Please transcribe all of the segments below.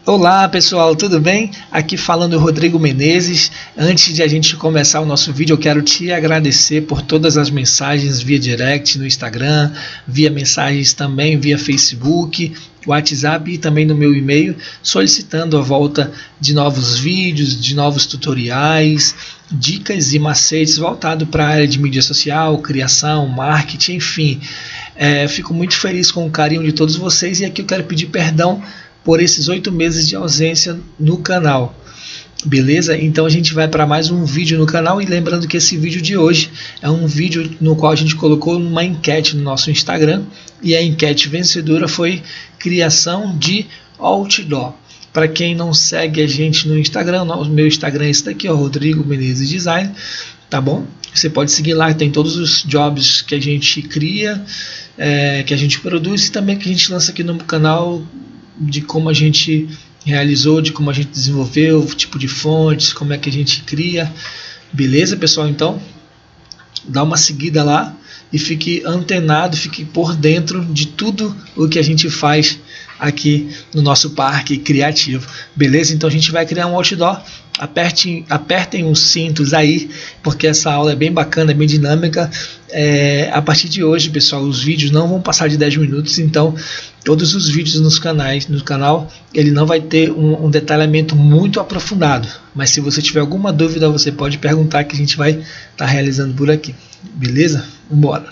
Olá pessoal, tudo bem? Aqui falando Rodrigo Menezes. Antes de a gente começar o nosso vídeo, eu quero te agradecer por todas as mensagens via direct no Instagram, via mensagens também via Facebook, WhatsApp e também no meu e-mail, solicitando a volta de novos vídeos, de novos tutoriais, dicas e macetes voltados para a área de mídia social, criação, marketing, enfim. Fico muito feliz com o carinho de todos vocês e aqui eu quero pedir perdão por esses 8 meses de ausência no canal, beleza? Então a gente vai para mais um vídeo no canal e lembrando que esse vídeo de hoje é um vídeo no qual a gente colocou uma enquete no nosso Instagram e a enquete vencedora foi criação de outdoor. Para quem não segue a gente no Instagram, o meu Instagram é esse daqui, ó, Rodrigo Menezes Design, tá bom? Você pode seguir lá, tem todos os jobs que a gente cria, que a gente produz e também que a gente lança aqui no canal, de como a gente realizou, de como a gente desenvolveu, o tipo de fontes, como é que a gente cria, beleza pessoal? Então dá uma seguida lá e fique antenado, fique por dentro de tudo o que a gente faz aqui no nosso parque criativo, beleza? Então a gente vai criar um outdoor. Apertem os cintos aí, porque essa aula é bem bacana, é bem dinâmica. A partir de hoje, pessoal, os vídeos não vão passar de 10 minutos, então todos os vídeos no canal, ele não vai ter um detalhamento muito aprofundado, mas se você tiver alguma dúvida, você pode perguntar que a gente vai estar realizando por aqui, beleza? Vambora!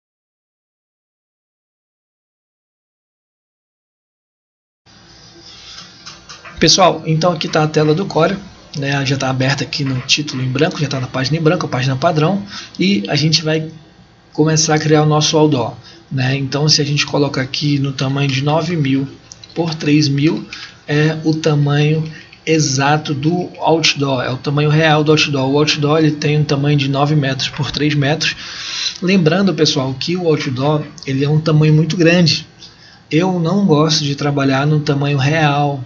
Pessoal, então aqui está a tela do Corel, né, já está aberta aqui no título em branco, já está na página em branco, a página padrão, e a gente vai começar a criar o nosso outdoor, né? Então se a gente coloca aqui no tamanho de 9.000 por 3.000, é o tamanho exato do outdoor, é o tamanho real do outdoor. O outdoor ele tem um tamanho de 9 metros por 3 metros. Lembrando pessoal que o outdoor ele é um tamanho muito grande. Eu não gosto de trabalhar no tamanho real,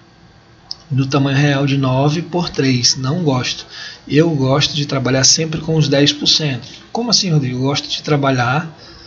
de 9 por 3, não gosto. Eu gosto de trabalhar sempre com os 10%. Como assim, Rodrigo? Eu gosto de trabalhar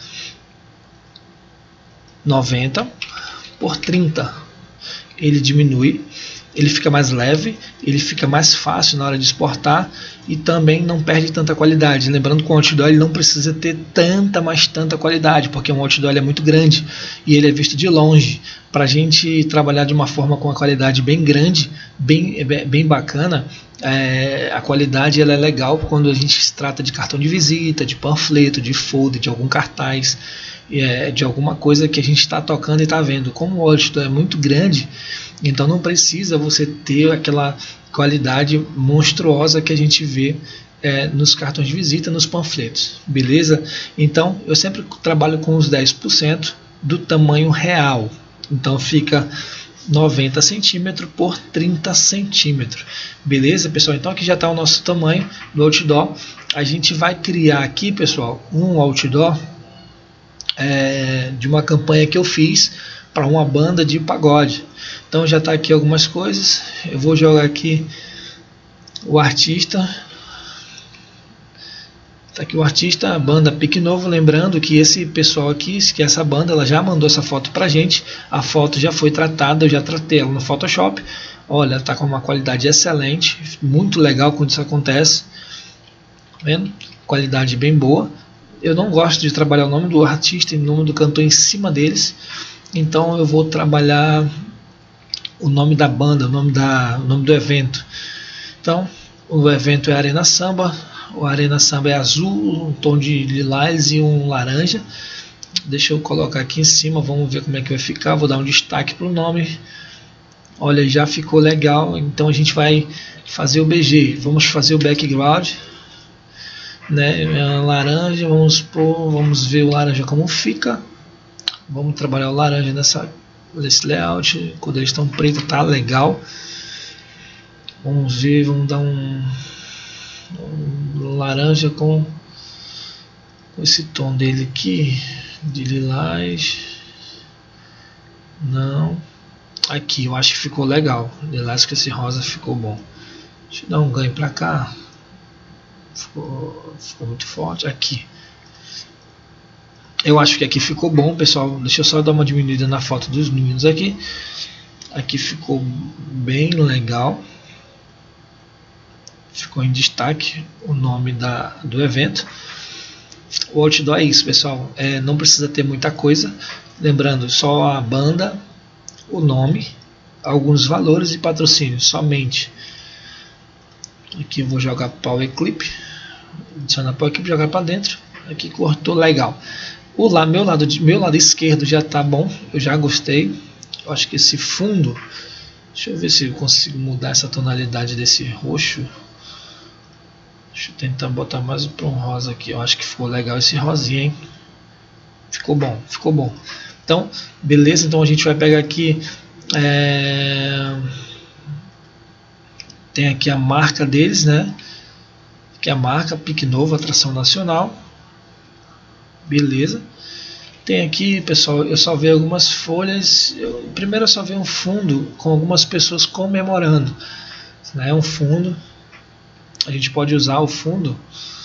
90 por 30. Ele diminui, ele fica mais leve, ele fica mais fácil na hora de exportar e também não perde tanta qualidade. Lembrando que o outdoor ele não precisa ter tanta qualidade, porque um outdoor ele é muito grande e ele é visto de longe. Para a gente trabalhar de uma forma com uma qualidade bem grande, bem bacana, a qualidade ela é legal quando a gente se trata de cartão de visita, de panfleto, de folder, de algum cartaz, de alguma coisa que a gente está tocando e está vendo. Como o outdoor é muito grande, então não precisa você ter aquela qualidade monstruosa que a gente vê nos cartões de visita, nos panfletos, beleza? Então eu sempre trabalho com os 10% do tamanho real, então fica 90 centímetros por 30 centímetros, beleza pessoal? Então aqui já está o nosso tamanho do outdoor. A gente vai criar aqui, pessoal, um outdoor de uma campanha que eu fiz para uma banda de pagode. Então já está aqui algumas coisas. Eu vou jogar aqui o artista. Está aqui o artista, a banda Pique Novo. Lembrando que esse pessoal aqui, que essa banda, ela já mandou essa foto pra gente. A foto já foi tratada, eu já tratei ela no Photoshop. Olha, está com uma qualidade excelente, muito legal quando isso acontece. Tá vendo? Qualidade bem boa. Eu não gosto de trabalhar o nome do artista e o nome do cantor em cima deles. Então eu vou trabalhar o nome da banda, o nome do evento. Então o evento é Arena Samba. O Arena Samba é azul, um tom de lilás e um laranja. Deixa eu colocar aqui em cima, vamos ver como é que vai ficar. Vou dar um destaque para o nome. Olha, já ficou legal. Então a gente vai fazer o BG. Vamos fazer o background, né? Laranja, vamos ver o laranja como fica. Vamos trabalhar o laranja nesse layout. Quando eles estão preto, tá legal. Vamos ver, vamos dar um laranja com esse tom dele aqui de lilás. Não, aqui eu acho que ficou legal. Lilás com esse rosa ficou bom. Deixa eu dar um ganho pra cá. Ficou muito forte aqui. Eu acho que aqui ficou bom, pessoal. Deixa eu só dar uma diminuída na foto dos meninos aqui. Aqui ficou bem legal. Ficou em destaque o nome do evento. O outdoor é isso, pessoal. Não precisa ter muita coisa. Lembrando, só a banda, o nome, alguns valores e patrocínio, somente. Aqui eu vou jogar Power Clip. Adicionar Power Clip, jogar para dentro. Aqui cortou legal. Meu lado esquerdo já tá bom. Eu já gostei. Eu acho que esse fundo... Deixa eu ver se eu consigo mudar essa tonalidade desse roxo. Deixa eu tentar botar mais para um rosa aqui. Eu acho que ficou legal esse rosinha, hein? Ficou bom, ficou bom. Então, beleza. Então a gente vai pegar aqui. Tem aqui a marca deles, né? Que é a marca Pique Novo, atração nacional. Beleza. Tem aqui, pessoal, eu só vi algumas folhas. Primeiro eu só vi um fundo com algumas pessoas comemorando, né? Um fundo. A gente pode usar o fundo.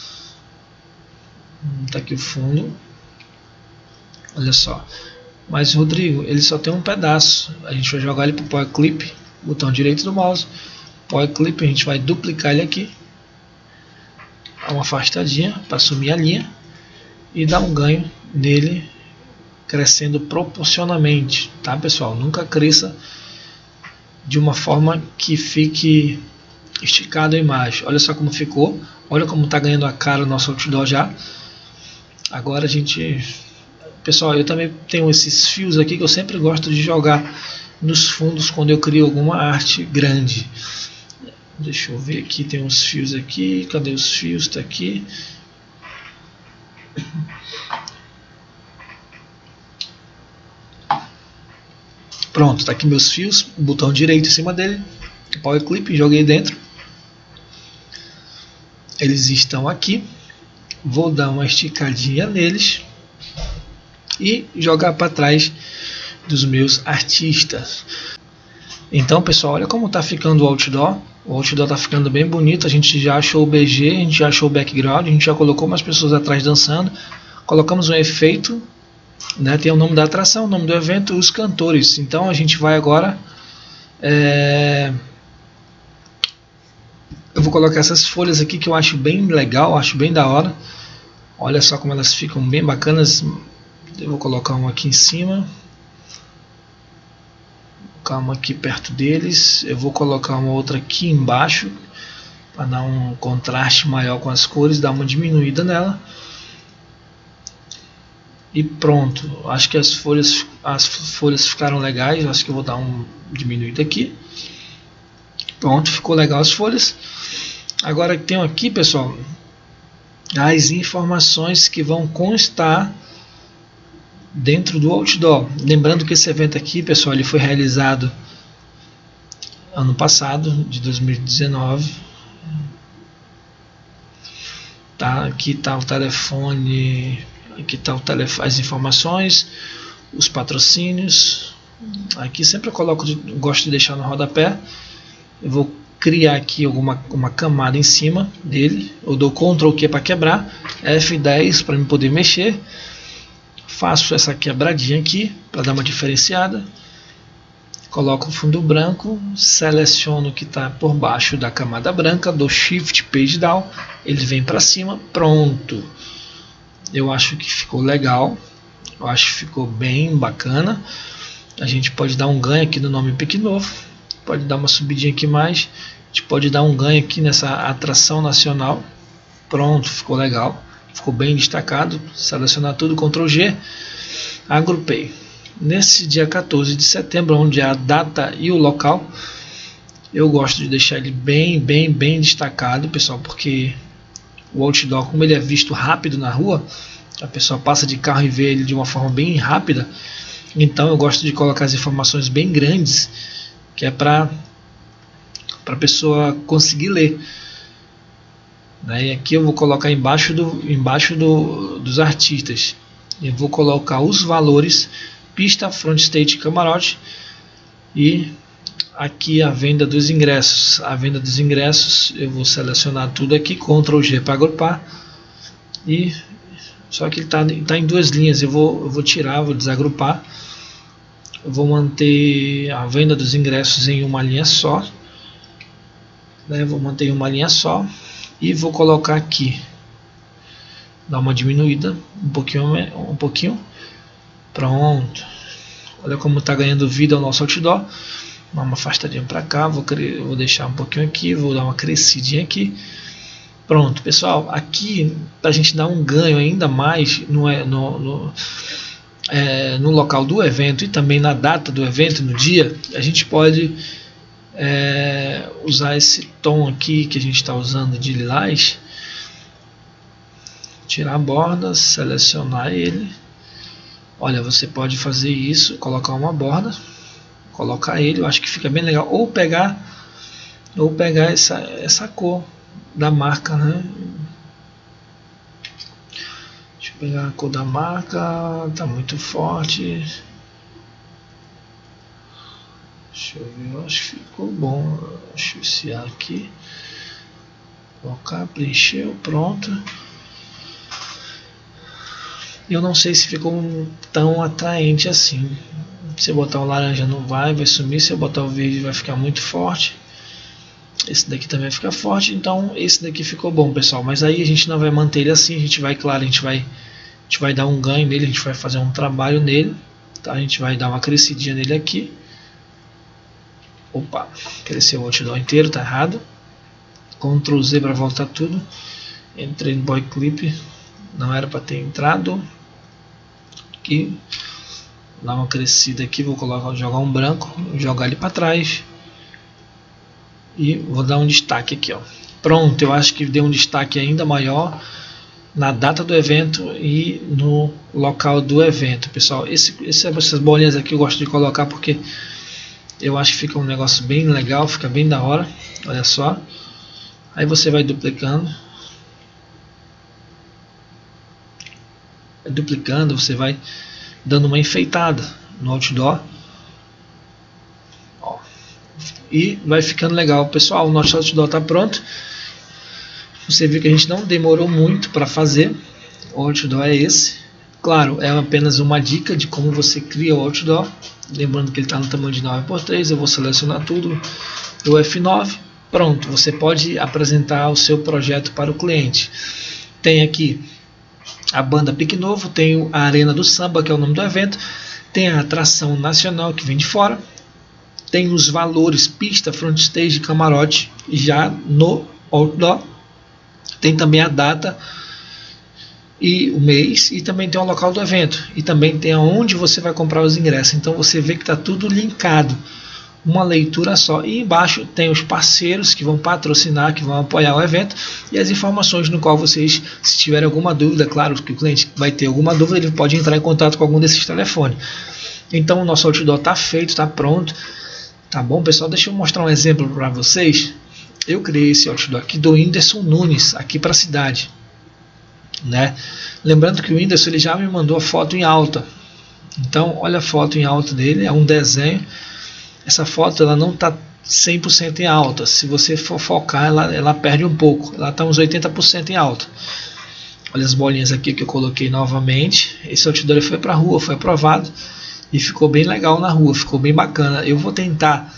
Tá aqui o fundo. Olha só. Mas, Rodrigo, ele só tem um pedaço. A gente vai jogar ele para o Power Clip. Botão direito do mouse. Power Clip, a gente vai duplicar ele aqui. Dá uma afastadinha para assumir a linha. E dar um ganho nele, crescendo proporcionalmente. Tá, pessoal? Nunca cresça de uma forma que fique esticado a imagem. Olha só como ficou. Olha como está ganhando a cara o nosso outdoor já. Agora a gente... Pessoal, eu também tenho esses fios aqui que eu sempre gosto de jogar nos fundos quando eu crio alguma arte grande. Deixa eu ver aqui, tem uns fios aqui. Cadê os fios? Está aqui. Pronto, está aqui meus fios. Botão direito em cima dele. Power Clip, joguei dentro. Eles estão aqui. Vou dar uma esticadinha neles e jogar para trás dos meus artistas. Então, pessoal, olha como está ficando o outdoor. O outdoor está ficando bem bonito. A gente já achou o BG, a gente já achou o background, a gente já colocou umas pessoas atrás dançando. Colocamos um efeito, né? Tem o nome da atração, o nome do evento, os cantores. Então a gente vai agora... Eu vou colocar essas folhas aqui que eu acho bem legal, acho bem da hora. Olha só como elas ficam bem bacanas. Eu vou colocar uma aqui em cima. Uma aqui perto deles. Eu vou colocar uma outra aqui embaixo para dar um contraste maior com as cores, dar uma diminuída nela. E pronto. Acho que as folhas ficaram legais. Acho que eu vou dar um diminuído aqui. Pronto, ficou legal as folhas. Agora tenho aqui, pessoal, as informações que vão constar dentro do outdoor. Lembrando que esse evento aqui, pessoal, ele foi realizado ano passado, de 2019. Tá, aqui está o telefone, aqui está as informações, os patrocínios. Aqui sempre eu coloco, gosto de deixar no rodapé. Eu vou criar aqui uma camada em cima dele. Eu dou Ctrl Q para quebrar, F10 para me poder mexer. Faço essa quebradinha aqui para dar uma diferenciada. Coloco o fundo branco, seleciono o que está por baixo da camada branca, dou Shift Page Down, ele vem para cima, pronto. Eu acho que ficou legal, eu acho que ficou bem bacana. A gente pode dar um ganho aqui no nome Pique Novo, pode dar uma subidinha aqui mais, a gente pode dar um ganho aqui nessa atração nacional. Pronto, ficou legal, ficou bem destacado. Selecionar tudo, Ctrl G, agrupei. Nesse dia 14 de setembro, onde é a data e o local, eu gosto de deixar ele bem destacado, pessoal, porque o outdoor, como ele é visto rápido na rua, a pessoa passa de carro e vê ele de uma forma bem rápida. Então eu gosto de colocar as informações bem grandes, que é para a pessoa conseguir ler, né? E aqui eu vou colocar embaixo dos artistas, eu vou colocar os valores, pista, front stage, camarote, e aqui a venda dos ingressos. A venda dos ingressos eu vou selecionar tudo aqui, Ctrl G para agrupar, e só que ele tá em duas linhas. Eu vou tirar, vou desagrupar, Eu vou manter a venda dos ingressos em uma linha só, né? Vou manter em uma linha só e vou colocar aqui, dar uma diminuída um pouquinho. Pronto. Olha como está ganhando vida o nosso outdoor. Dá uma afastadinha para cá, vou deixar um pouquinho aqui, vou dar uma crescidinha aqui. Pronto, pessoal, aqui para a gente dar um ganho ainda mais no local do evento e também na data do evento, no dia, a gente pode usar esse tom aqui que a gente está usando de lilás, tirar a borda, selecionar ele. Olha, você pode fazer isso, colocar uma borda, colocar ele, eu acho que fica bem legal, ou pegar essa cor da marca, né? Deixa eu pegar a cor da marca, tá muito forte. Deixa eu ver, eu acho que ficou bom. Deixa eu iniciar aqui, colocar, preencheu, pronto. Eu não sei se ficou tão atraente assim. Se eu botar o laranja não vai sumir. Se eu botar o verde vai ficar muito forte. Esse daqui também fica forte. Então esse daqui ficou bom, pessoal. Mas aí a gente não vai manter ele assim. A gente vai, claro, a gente vai dar um ganho nele. A gente vai fazer um trabalho nele, tá? A gente vai dar uma crescidinha nele aqui. Opa, cresceu o outdoor inteiro, tá errado. Ctrl Z para voltar tudo. Entrei no boy clip, não era para ter entrado. Aqui, dar uma crescida aqui, vou jogar um branco, jogar ele para trás e vou dar um destaque aqui, ó. Pronto, eu acho que deu um destaque ainda maior na data do evento e no local do evento, pessoal. Essas bolinhas aqui eu gosto de colocar porque eu acho que fica um negócio bem legal, fica bem da hora. Olha só, aí você vai duplicando, você vai dando uma enfeitada no outdoor, ó, e vai ficando legal, pessoal. O nosso outdoor está pronto. Você viu que a gente não demorou muito para fazer. O outdoor é esse. Claro, é apenas uma dica de como você cria o outdoor. Lembrando que ele está no tamanho de 9x3. Eu vou selecionar tudo, o F9. Pronto, você pode apresentar o seu projeto para o cliente. Tem aqui a banda Pique Novo, tem a Arena do Samba, que é o nome do evento, tem a atração nacional que vem de fora, tem os valores pista, front stage e camarote já no outdoor, tem também a data e o mês, e também tem o local do evento, e também tem aonde você vai comprar os ingressos. Então você vê que está tudo linkado, uma leitura só, e embaixo tem os parceiros que vão patrocinar, que vão apoiar o evento, e as informações no qual vocês, se tiverem alguma dúvida, claro que o cliente vai ter alguma dúvida, ele pode entrar em contato com algum desses telefones. Então o nosso outdoor está feito, está pronto, tá bom, pessoal? Deixa eu mostrar um exemplo para vocês. Eu criei esse outdoor aqui do Whindersson Nunes, aqui para a cidade, né? Lembrando que o Whindersson ele já me mandou a foto em alta, então olha a foto em alta dele, é um desenho. Essa foto ela não está 100% em alta. Se você for focar, ela perde um pouco. Ela está uns 80% em alta. Olha as bolinhas aqui que eu coloquei novamente. Esse outdoor foi para a rua, foi aprovado e ficou bem legal na rua, ficou bem bacana. Eu vou tentar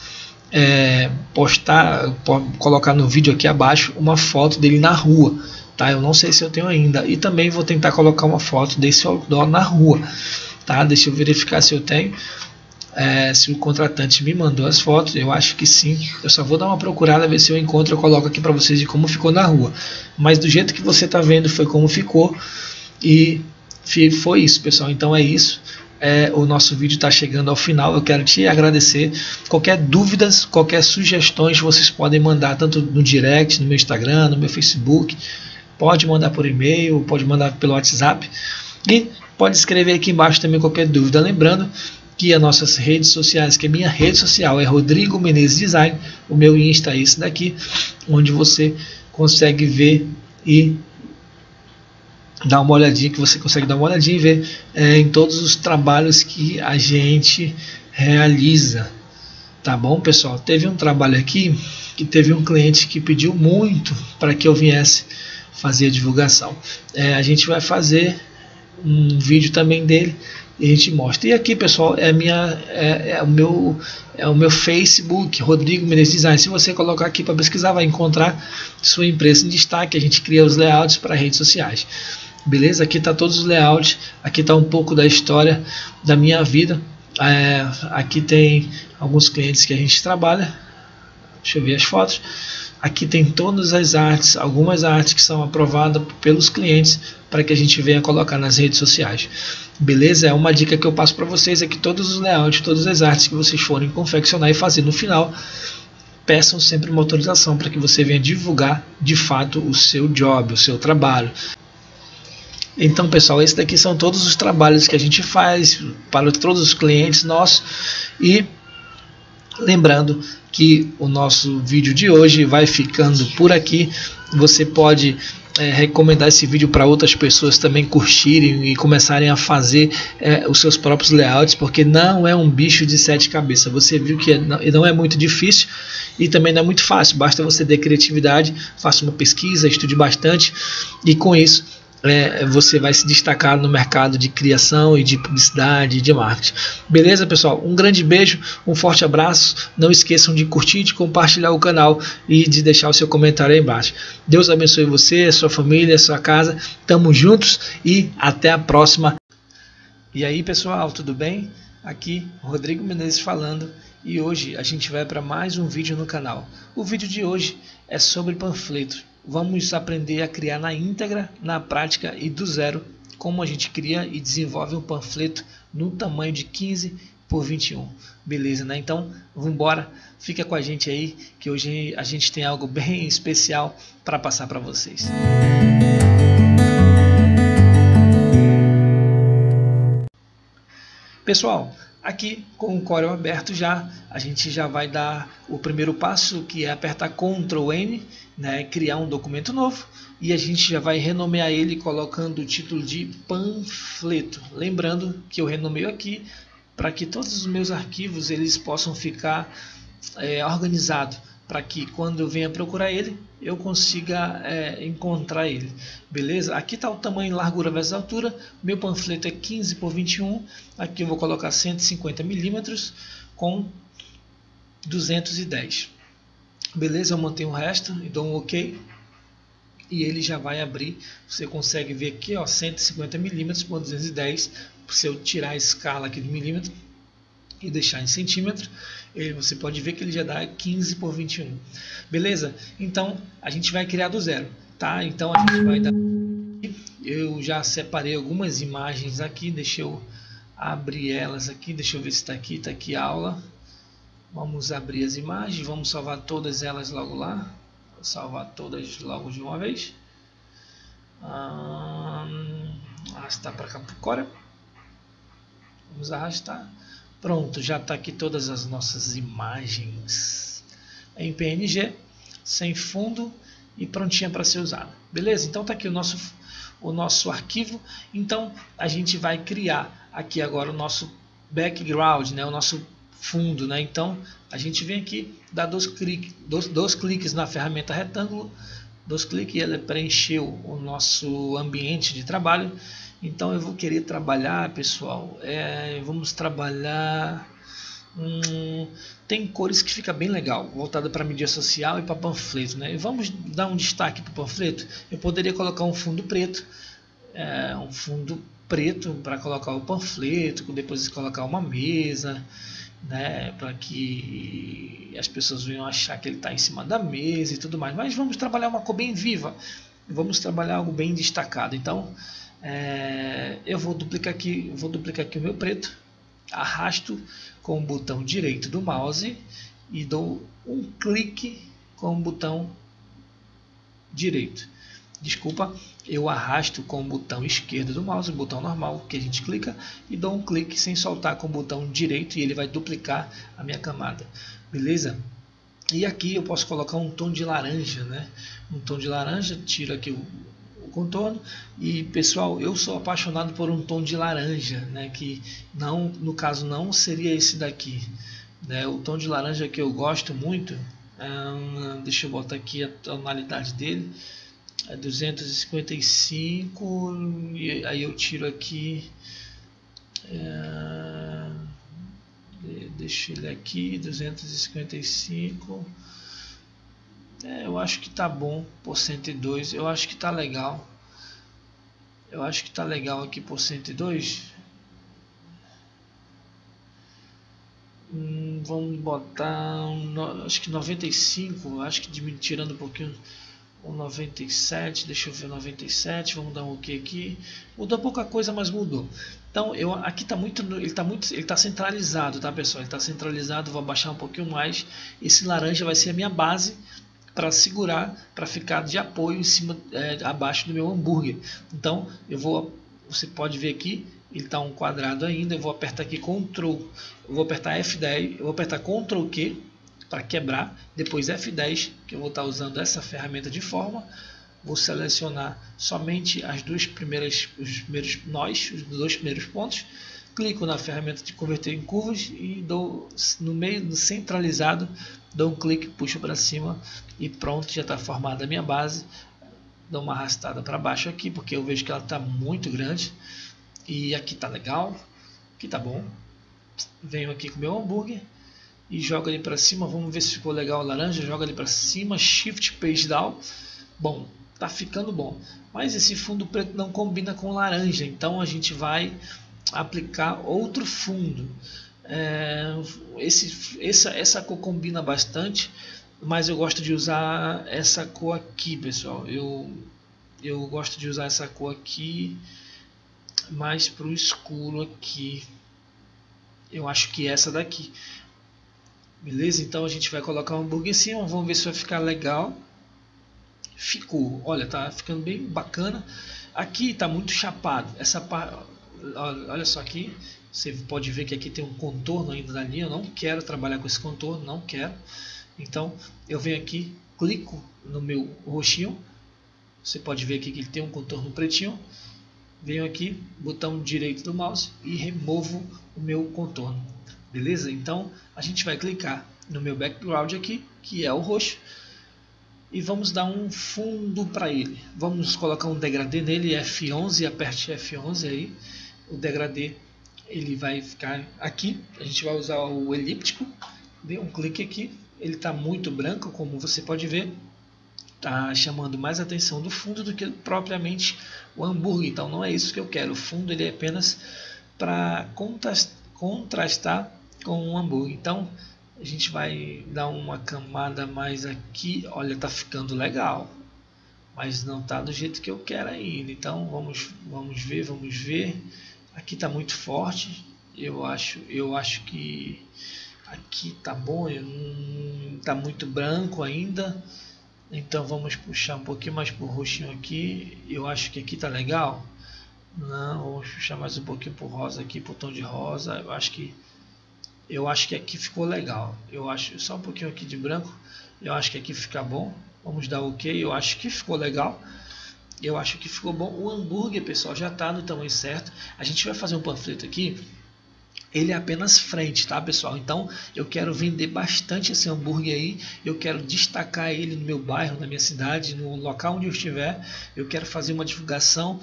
colocar no vídeo aqui abaixo uma foto dele na rua, tá? Eu não sei se eu tenho ainda. E também vou tentar colocar uma foto desse outdoor na rua, tá? Deixa eu verificar se eu tenho. Se o contratante me mandou as fotos, eu acho que sim. Eu só vou dar uma procurada, ver se eu encontro. Eu coloco aqui para vocês de como ficou na rua. Mas do jeito que você está vendo foi como ficou. E foi isso, pessoal. Então é isso. O nosso vídeo está chegando ao final. Eu quero te agradecer. Qualquer dúvidas, qualquer sugestões, vocês podem mandar tanto no direct, no meu Instagram, no meu Facebook. Pode mandar por e-mail, pode mandar pelo WhatsApp. E pode escrever aqui embaixo também qualquer dúvida. Lembrando que as nossas redes sociais, que a minha rede social é Rodrigo Menezes Design, o meu Insta é esse daqui, onde você consegue ver e dar uma olhadinha, e ver em todos os trabalhos que a gente realiza, tá bom, pessoal? Teve um trabalho aqui que teve um cliente que pediu muito para que eu viesse fazer a divulgação. A gente vai fazer um vídeo também dele, e a gente mostra. E aqui, pessoal, é o meu Facebook, Rodrigo Menezes Design. Se você colocar aqui para pesquisar, vai encontrar sua empresa em destaque. A gente cria os layouts para redes sociais. Beleza? Aqui está todos os layouts. Aqui está um pouco da história da minha vida. Aqui tem alguns clientes que a gente trabalha. Deixa eu ver as fotos. Aqui tem todas as artes, algumas artes que são aprovadas pelos clientes para que a gente venha colocar nas redes sociais. Beleza? É uma dica que eu passo para vocês, é que todos os layouts, todas as artes que vocês forem confeccionar e fazer no final, peçam sempre uma autorização para que você venha divulgar de fato o seu job, o seu trabalho. Então, pessoal, esses daqui são todos os trabalhos que a gente faz para todos os clientes nossos. E lembrando que o nosso vídeo de hoje vai ficando por aqui. Você pode recomendar esse vídeo para outras pessoas também curtirem e começarem a fazer os seus próprios layouts, porque não é um bicho de 7 cabeças. Você viu que não é muito difícil e também não é muito fácil. Basta você ter criatividade, faça uma pesquisa, estude bastante e com isso você vai se destacar no mercado de criação e de publicidade e de marketing. Beleza, pessoal? Um grande beijo, um forte abraço. Não esqueçam de curtir, de compartilhar o canal e de deixar o seu comentário aí embaixo. Deus abençoe você, a sua família, a sua casa. Tamo juntos e até a próxima. E aí, pessoal, tudo bem? Aqui, Rodrigo Menezes falando. E hoje a gente vai para mais um vídeo no canal. O vídeo de hoje é sobre panfletos. Vamos aprender a criar na íntegra, na prática e do zero, como a gente cria e desenvolve um panfleto no tamanho de 15 por 21. Beleza, né? Então, vamos embora. Fica com a gente aí, que hoje a gente tem algo bem especial para passar para vocês. Pessoal, aqui com o Corel aberto a gente já vai dar o primeiro passo, que é apertar Ctrl N, né, criar um documento novo, e a gente já vai renomear ele colocando o título de panfleto. Lembrando que eu renomeio aqui para que todos os meus arquivos eles possam ficar organizados, para que quando eu venha procurar ele, eu consiga encontrar ele. Beleza? Aqui está o tamanho, largura versus altura. Meu panfleto é 15 por 21. Aqui eu vou colocar 150 milímetros com 210. Beleza? Eu mantenho o resto e dou um OK. E ele já vai abrir. Você consegue ver aqui, ó, 150 milímetros por 210. Se eu tirar a escala aqui do milímetro e deixar em centímetro, você pode ver que ele já dá 15 por 21. Beleza? Então a gente vai criar do zero, tá? Então a gente vai dar. Eu já separei algumas imagens aqui, deixa eu abrir elas aqui, deixa eu ver se está aqui a aula. Vamos abrir as imagens, vamos salvar todas elas logo lá. Vou salvar todas logo de uma vez. Arrastar para cá para o Corel. Vamos arrastar. Pronto, já está aqui todas as nossas imagens em PNG, sem fundo e prontinha para ser usada. Beleza? Então está aqui o nosso arquivo. Então a gente vai criar aqui agora o nosso background, né? O nosso fundo, né? Então a gente vem aqui, dá dois cliques na ferramenta retângulo, dois cliques e ela preencheu o nosso ambiente de trabalho. Então eu vou querer trabalhar, pessoal, vamos trabalhar, tem cores que fica bem legal, voltada para mídia social e para panfleto, né? Vamos dar um destaque para o panfleto. Eu poderia colocar um fundo preto, para colocar o panfleto, depois colocar uma mesa, né, para que as pessoas venham achar que ele está em cima da mesa e tudo mais. Mas vamos trabalhar uma cor bem viva, vamos trabalhar algo bem destacado. Então eu vou duplicar aqui o meu preto, arrasto com o botão direito do mouse e dou um clique com o botão direito. Desculpa, eu arrasto com o botão esquerdo do mouse, o botão normal que a gente clica, e dou um clique sem soltar com o botão direito e ele vai duplicar a minha camada. Beleza? E aqui eu posso colocar um tom de laranja, né? Um tom de laranja, tiro aqui o contorno. E pessoal, eu sou apaixonado por um tom de laranja, né? Que não, no caso não seria esse daqui, né? O tom de laranja que eu gosto muito, deixa eu botar aqui a tonalidade dele, é 255, e aí eu tiro aqui Deixa ele aqui, 255. Eu acho que tá bom por 102. Eu acho que tá legal. Eu acho que tá legal aqui por 102. Vamos botar acho que 95. Acho que tirando um pouquinho. O 97, deixa eu ver o 97, vamos dar um OK aqui. Mudou pouca coisa, mas mudou. Então, aqui tá muito, ele tá centralizado, tá, pessoal? Ele tá centralizado, vou abaixar um pouquinho mais. Esse laranja vai ser a minha base para segurar, para ficar de apoio em cima, abaixo do meu hambúrguer. Então, você pode ver aqui, ele tá um quadrado ainda. Eu vou apertar aqui Ctrl, eu vou apertar F10, eu vou apertar Ctrl Q para quebrar, depois F10, que eu vou estar usando essa ferramenta de forma. Vou selecionar somente os dois primeiros pontos, clico na ferramenta de converter em curvas e dou no meio, no centralizado, dou um clique, puxo para cima e pronto, já está formada a minha base. Dou uma arrastada para baixo aqui, porque eu vejo que ela está muito grande, e aqui está legal, aqui está bom. Venho aqui com o meu hambúrguer e joga ali para cima. Vamos ver se ficou legal o laranja. Joga ali para cima, Shift Page Down. Bom, tá ficando bom, mas esse fundo preto não combina com laranja, então a gente vai aplicar outro fundo. Essa cor combina bastante, mas eu gosto de usar essa cor aqui, pessoal. Eu gosto de usar essa cor aqui mais para o escuro aqui. Eu acho que essa daqui. Beleza? Então a gente vai colocar um hambúrguer em cima, vamos ver se vai ficar legal. Ficou, olha, tá ficando bem bacana. Aqui tá muito chapado. Essa parte, olha só aqui, você pode ver que aqui tem um contorno ainda da linha. Eu não quero trabalhar com esse contorno, não quero. Então eu venho aqui, clico no meu roxinho. Você pode ver aqui que ele tem um contorno pretinho. Venho aqui, botão direito do mouse e removo o meu contorno. Beleza? Então a gente vai clicar no meu background aqui, que é o roxo, e vamos dar um fundo para ele. Vamos colocar um degradê nele, F11, aperte F11 aí. O degradê ele vai ficar aqui. A gente vai usar o elíptico. Dê um clique aqui. Ele está muito branco, como você pode ver. Está chamando mais atenção do fundo do que propriamente o hambúrguer. Então não é isso que eu quero. O fundo ele é apenas para contrastar com o hambúrguer. Então a gente vai dar uma camada mais aqui. Olha, tá ficando legal, mas não tá do jeito que eu quero ainda. Então vamos ver. Aqui tá muito forte. Eu acho que aqui tá bom. Tá muito branco ainda. Então vamos puxar um pouquinho mais pro roxinho aqui. Eu acho que aqui tá legal. Não, vamos puxar mais um pouquinho pro rosa aqui, pro tom de rosa. Eu acho que aqui ficou legal. Eu acho só um pouquinho aqui de branco. Eu acho que aqui fica bom. Vamos dar OK. Eu acho que ficou legal. Eu acho que ficou bom. O hambúrguer, pessoal, já está no tamanho certo. A gente vai fazer um panfleto aqui. Ele é apenas frente, tá, pessoal? Então eu quero vender bastante esse hambúrguer aí. Eu quero destacar ele no meu bairro, na minha cidade, no local onde eu estiver. Eu quero fazer uma divulgação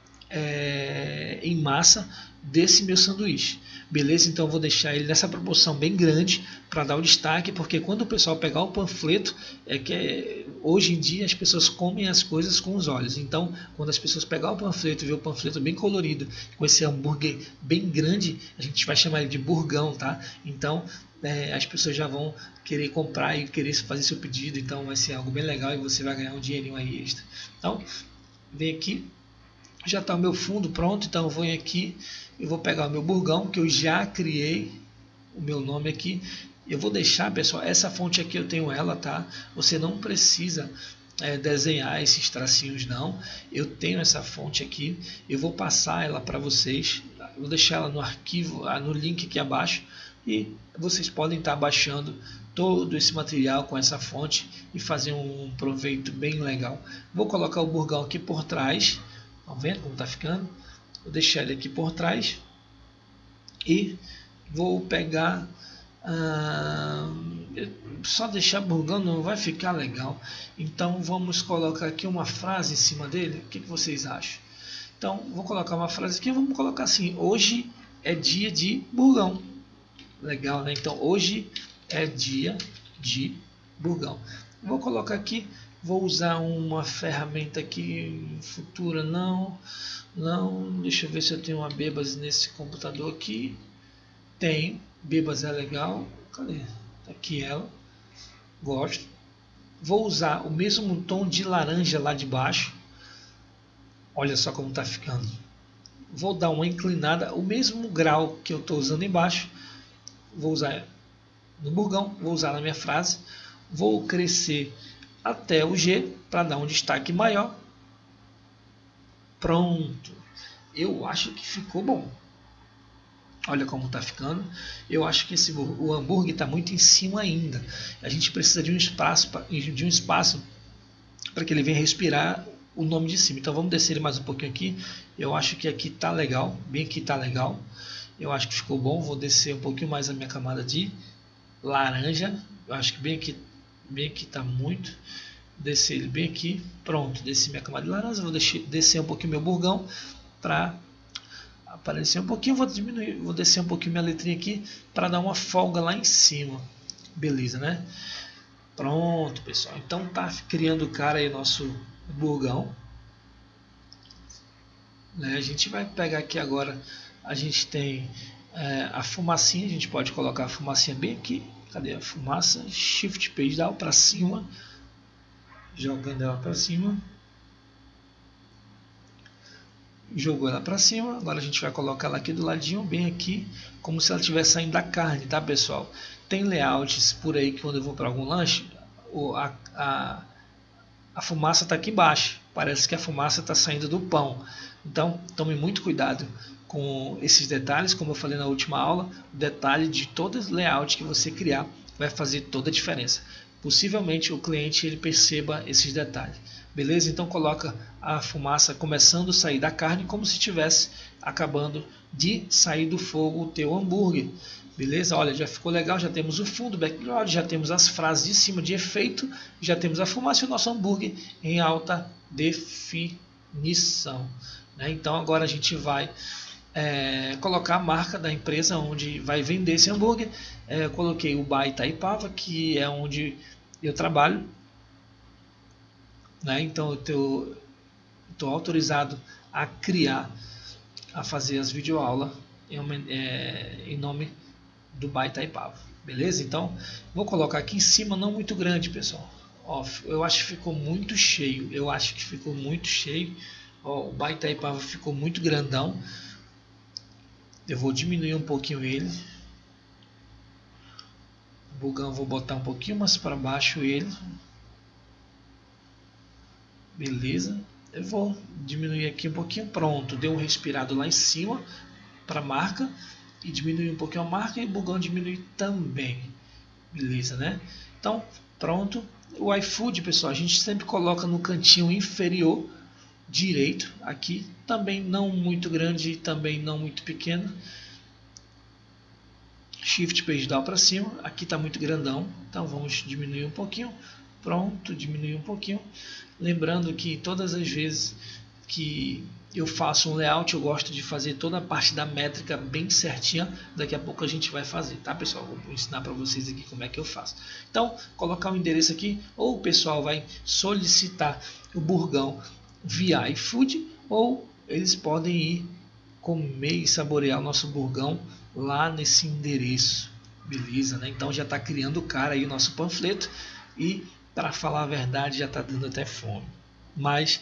em massa desse meu sanduíche. Beleza? Então eu vou deixar ele nessa proporção bem grande para dar o destaque, porque quando o pessoal pegar o panfleto, hoje em dia as pessoas comem as coisas com os olhos. Então quando as pessoas pegar o panfleto e ver o panfleto bem colorido, com esse hambúrguer bem grande, a gente vai chamar ele de burgão, tá? Então as pessoas já vão querer comprar e querer fazer seu pedido. Então vai ser algo bem legal e você vai ganhar um dinheirinho aí extra. Então vem aqui. Já está o meu fundo pronto, então eu vou aqui, eu vou pegar o meu burgão, que eu já criei o meu nome aqui. Eu vou deixar, pessoal, essa fonte aqui eu tenho ela, tá? Você não precisa desenhar esses tracinhos não. Eu tenho essa fonte aqui, eu vou passar ela para vocês. Vou deixar ela no arquivo, no link aqui abaixo, e vocês podem estar baixando todo esse material com essa fonte e fazer um proveito bem legal. Vou colocar o burgão aqui por trás. Estão vendo como está ficando? Vou deixar ele aqui por trás e vou pegar. Só deixar burgão não vai ficar legal. Então vamos colocar aqui uma frase em cima dele. O que vocês acham? Então vou colocar uma frase aqui. Vamos colocar assim: hoje é dia de burgão. Legal, né? Então hoje é dia de burgão. Vou colocar aqui, vou usar uma ferramenta aqui futura, não, deixa eu ver se eu tenho uma Bebas nesse computador aqui. Tem, Bebas é legal, cadê? Tá aqui ela, gosto. Vou usar o mesmo tom de laranja lá de baixo, olha só como tá ficando. Vou dar uma inclinada, o mesmo grau que eu estou usando embaixo, vou usar no burgão, vou usar na minha frase, vou crescer até o G para dar um destaque maior. Pronto, eu acho que ficou bom. Olha como está ficando. Eu acho que o hambúrguer está muito em cima ainda. A gente precisa de um espaço para que ele venha respirar o nome de cima. Então vamos descer ele mais um pouquinho aqui. Eu acho que aqui está legal, bem aqui está legal. Eu acho que ficou bom. Vou descer um pouquinho mais a minha camada de laranja. Eu acho que bem aqui está muito. Descer ele bem aqui. Pronto, desci minha camada de laranja. Vou descer um pouquinho meu burgão para aparecer um pouquinho. Vou descer um pouquinho minha letrinha aqui para dar uma folga lá em cima. Beleza, né? Pronto, pessoal. Então tá criando o cara aí nosso burgão. Né? A gente vai pegar aqui agora. A gente tem a fumacinha. A gente pode colocar a fumacinha bem aqui. Cadê a fumaça? Shift Page Down para cima. Jogando ela para cima. Jogou ela para cima. Agora a gente vai colocar ela aqui do ladinho, bem aqui, como se ela estivesse saindo da carne, tá, pessoal? Tem layouts por aí que quando eu vou para algum lanche, a fumaça está aqui embaixo. Parece que a fumaça está saindo do pão. Então tome muito cuidado com esses detalhes. Como eu falei na última aula, o detalhe de todo layout que você criar vai fazer toda a diferença. Possivelmente o cliente ele perceba esses detalhes. Beleza? Então coloca a fumaça começando a sair da carne como se estivesse acabando de sair do fogo o teu hambúrguer. Beleza? Olha, já ficou legal, já temos o fundo, background, já temos as frases de cima de efeito, já temos a fumaça e o nosso hambúrguer em alta definição. Né? Então agora a gente vai colocar a marca da empresa onde vai vender esse hambúrguer. Eu coloquei o Bar Itaipava, que é onde eu trabalho. Né? Então eu estou autorizado a criar, a fazer as videoaulas em nome do Bar Itaipava. Beleza? Então vou colocar aqui em cima, não muito grande, pessoal. Ó, eu acho que ficou muito cheio. Ó, o Bar Itaipava ficou muito grandão. Eu vou diminuir um pouquinho ele. O burgão vou botar um pouquinho mais para baixo ele. Beleza. Eu vou diminuir aqui um pouquinho. Pronto. Deu um respirado lá em cima para a marca. E diminuir um pouquinho a marca. E o burgão diminuir também. Beleza, né? Então, pronto. O iFood, pessoal, a gente sempre coloca no cantinho inferior direito. Aqui. Também não muito grande e também não muito pequeno. Shift Page Down para cima. Aqui está muito grandão. Então vamos diminuir um pouquinho. Pronto, diminuir um pouquinho. Lembrando que todas as vezes que eu faço um layout, eu gosto de fazer toda a parte da métrica bem certinha. Daqui a pouco a gente vai fazer, tá, pessoal? Vou ensinar para vocês aqui como é que eu faço. Então, colocar o endereço aqui, ou o pessoal vai solicitar o burgão via iFood, ou eles podem ir comer e saborear o nosso burgão lá nesse endereço. Beleza, né? Então já está criando o cara aí o nosso panfleto e, para falar a verdade, já está dando até fome. Mas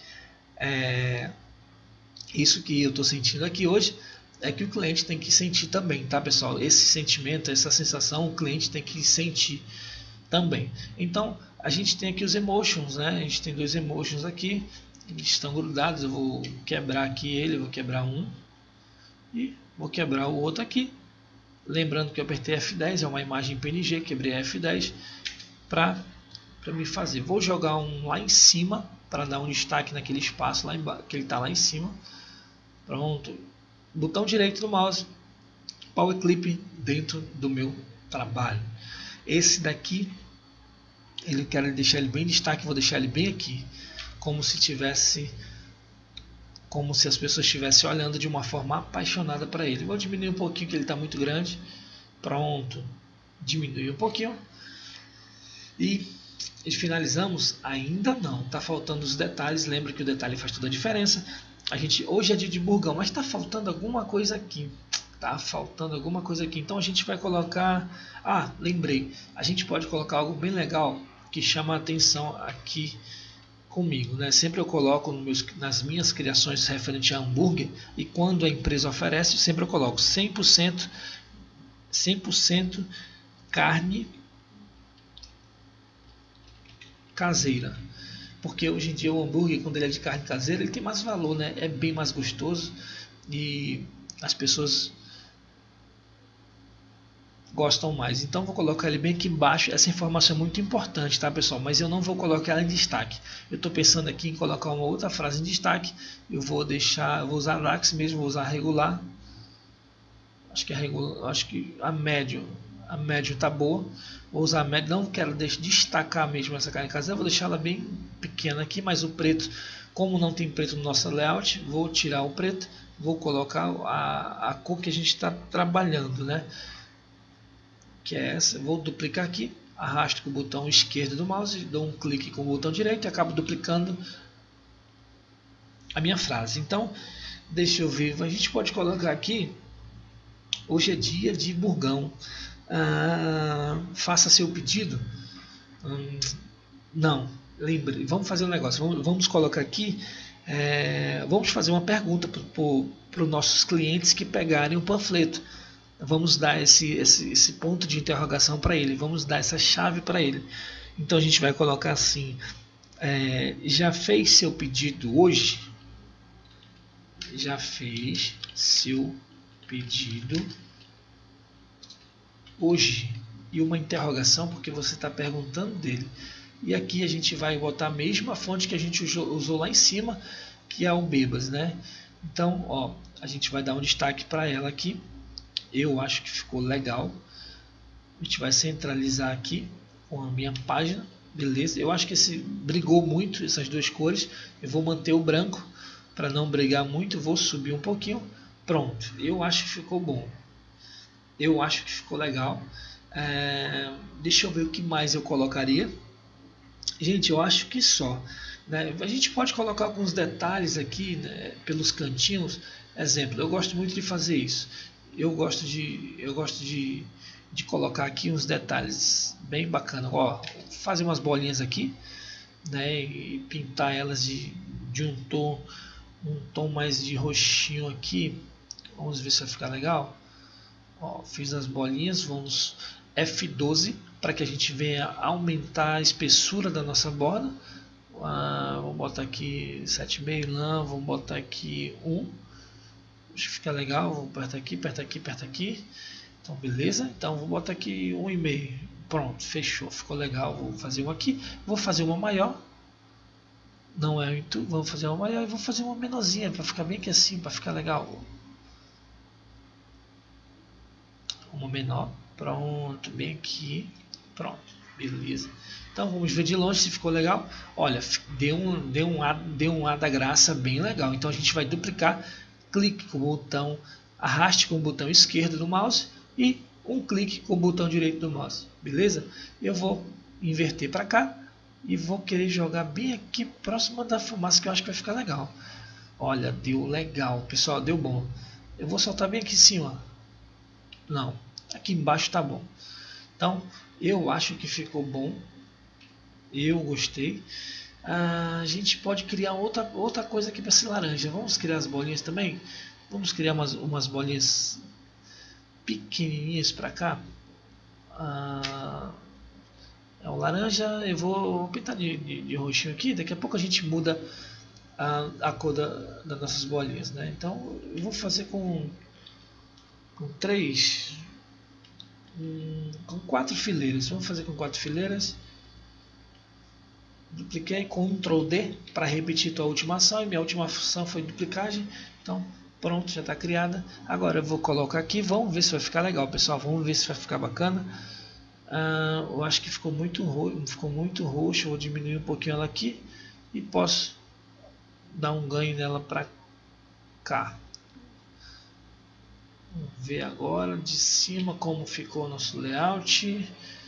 isso que eu estou sentindo aqui hoje é que o cliente tem que sentir também, tá, pessoal? Esse sentimento, essa sensação, o cliente tem que sentir também. Então a gente tem aqui os emotions, né? A gente tem dois emotions aqui, eles estão grudados. Eu vou quebrar aqui ele, vou quebrar um e vou quebrar o outro aqui. Lembrando que eu apertei F10, é uma imagem PNG, quebrei F10 para me fazer. Vou jogar um lá em cima para dar um destaque naquele espaço lá embaixo, que ele está lá em cima. Pronto. Botão direito do mouse, Power Clip dentro do meu trabalho. Esse daqui, eu quero deixar ele bem destaque, vou deixar ele bem aqui, como se tivesse como se as pessoas estivessem olhando de uma forma apaixonada para ele. Vou diminuir um pouquinho que ele está muito grande. Pronto, diminui um pouquinho. E finalizamos? Ainda não, está faltando os detalhes. Lembra que o detalhe faz toda a diferença. Hoje é dia de burgão, mas está faltando alguma coisa aqui. Então a gente vai colocar... lembrei. A gente pode colocar algo bem legal que chama a atenção aqui comigo, né? Sempre eu coloco nas minhas criações referente a hambúrguer, e quando a empresa oferece, sempre eu coloco 100% carne caseira, porque hoje em dia o hambúrguer, quando ele é de carne caseira, ele tem mais valor, né? É bem mais gostoso e as pessoas gostam mais. Então vou colocar ele bem aqui embaixo. Essa informação é muito importante, tá, pessoal? Mas eu não vou colocar ela em destaque. Eu estou pensando aqui em colocar uma outra frase em destaque. Eu vou usar lax mesmo, vou usar regular. Acho que a médio tá boa. Vou usar a médio, não quero destacar mesmo essa carne caseira, vou deixar ela bem pequena aqui, mas o preto, como não tem preto no nosso layout, vou tirar o preto, vou colocar a cor que a gente está trabalhando, né? Que é essa. Vou duplicar aqui, arrasto com o botão esquerdo do mouse, dou um clique com o botão direito e acabo duplicando a minha frase. Então, deixa eu ver, a gente pode colocar aqui: hoje é dia de burgão, faça seu pedido. Não, lembre, vamos fazer um negócio, vamos colocar aqui, vamos fazer uma pergunta para os nossos clientes que pegarem o panfleto. Vamos dar esse ponto de interrogação para ele, vamos dar essa chave para ele. Então a gente vai colocar assim: já fez seu pedido hoje? Já fez seu pedido hoje? E uma interrogação, porque você está perguntando dele. E aqui a gente vai botar a mesma fonte que a gente usou lá em cima, que é o Bebas, né? Então, ó, a gente vai dar um destaque para ela aqui. Eu acho que ficou legal. A gente vai centralizar aqui com a minha página, beleza? Eu acho que brigou muito essas duas cores. Eu vou manter o branco para não brigar muito. Vou subir um pouquinho. Pronto, eu acho que ficou bom. Eu acho que ficou legal. Deixa eu ver o que mais eu colocaria. Gente, eu acho que só, né? A gente pode colocar alguns detalhes aqui, né, pelos cantinhos. Exemplo, eu gosto muito de fazer isso. Eu gosto de colocar aqui uns detalhes bem bacana. Ó, fazer umas bolinhas aqui, né, e pintar elas de um tom mais de roxinho aqui. Vamos ver se vai ficar legal. Ó, fiz as bolinhas, vamos F12 para que a gente venha aumentar a espessura da nossa borda. Vou botar aqui 7,5 lã, vou botar aqui 1. Acho que fica legal. Vou apertar aqui, apertar aqui, apertar aqui. Então beleza, então vou botar aqui 1,5. Pronto, fechou, ficou legal. Vou fazer uma aqui, vou fazer uma maior. Não é muito, vamos fazer uma maior e vou fazer uma menorzinha para ficar bem que assim, para ficar legal. Uma menor, pronto, bem aqui, pronto, beleza. Então vamos ver de longe se ficou legal. Olha, deu um ar da graça bem legal. Então a gente vai duplicar, clique com o botão, arraste com o botão esquerdo do mouse e um clique com o botão direito do mouse, beleza? Eu vou inverter para cá e vou querer jogar bem aqui próximo da fumaça, que eu acho que vai ficar legal. Olha, deu legal, pessoal, deu bom. Eu vou soltar bem aqui em cima. Não, aqui embaixo tá bom. Então eu acho que ficou bom. Eu gostei. A gente pode criar outra coisa aqui para esse laranja. Vamos criar as bolinhas também. Vamos criar umas bolinhas pequenininhas para cá. É o laranja. Eu vou pintar de roxinho aqui. Daqui a pouco a gente muda a cor das nossas bolinhas, né? Então eu vou fazer com 4 fileiras. Vamos fazer com 4 fileiras. Dupliquei, Ctrl D para repetir tua última ação, e minha última ação foi duplicagem. Então pronto, já está criada. Agora eu vou colocar aqui, vamos ver se vai ficar legal, pessoal. Vamos ver se vai ficar bacana. Eu acho que ficou muito roxo. Vou diminuir um pouquinho ela aqui e posso dar um ganho nela para cá. Vamos ver agora de cima como ficou o nosso layout.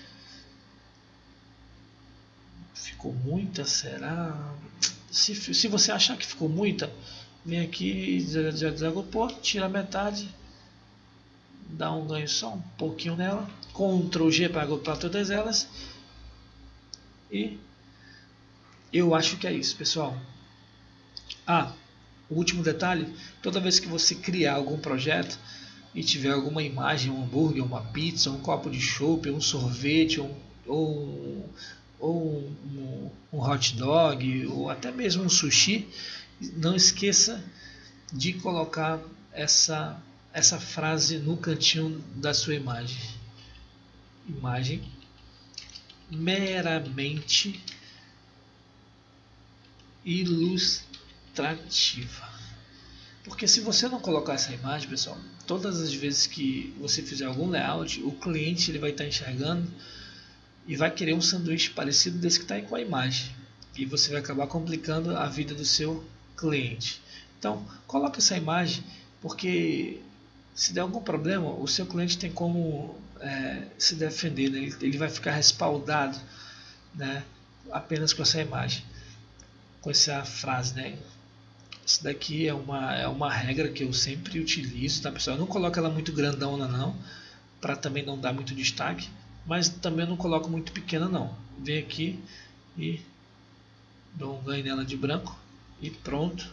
Ficou muita, será? Se você achar que ficou muita, vem aqui, já desagopou, tira metade, dá um ganho só um pouquinho nela, Ctrl G para agrupar todas elas, e eu acho que é isso, pessoal. O último detalhe, toda vez que você criar algum projeto e tiver alguma imagem, um hambúrguer, uma pizza, um copo de chopp, um sorvete, um hot dog, ou até mesmo um sushi, não esqueça de colocar essa frase no cantinho da sua imagem. Imagem meramente ilustrativa. Porque se você não colocar essa imagem, pessoal, todas as vezes que você fizer algum layout, o cliente ele vai estar enxergando e vai querer um sanduíche parecido desse que está aí com a imagem. E você vai acabar complicando a vida do seu cliente. Então, coloque essa imagem, porque se der algum problema, o seu cliente tem como se defender, né? Ele vai ficar respaldado, né? Apenas com essa imagem, com essa frase, né? Isso daqui é uma regra que eu sempre utilizo, tá, pessoal? Eu não coloco ela muito grandona não, para também não dar muito destaque, mas também não coloco muito pequena não. Vem aqui e dou um ganho nela de branco e pronto.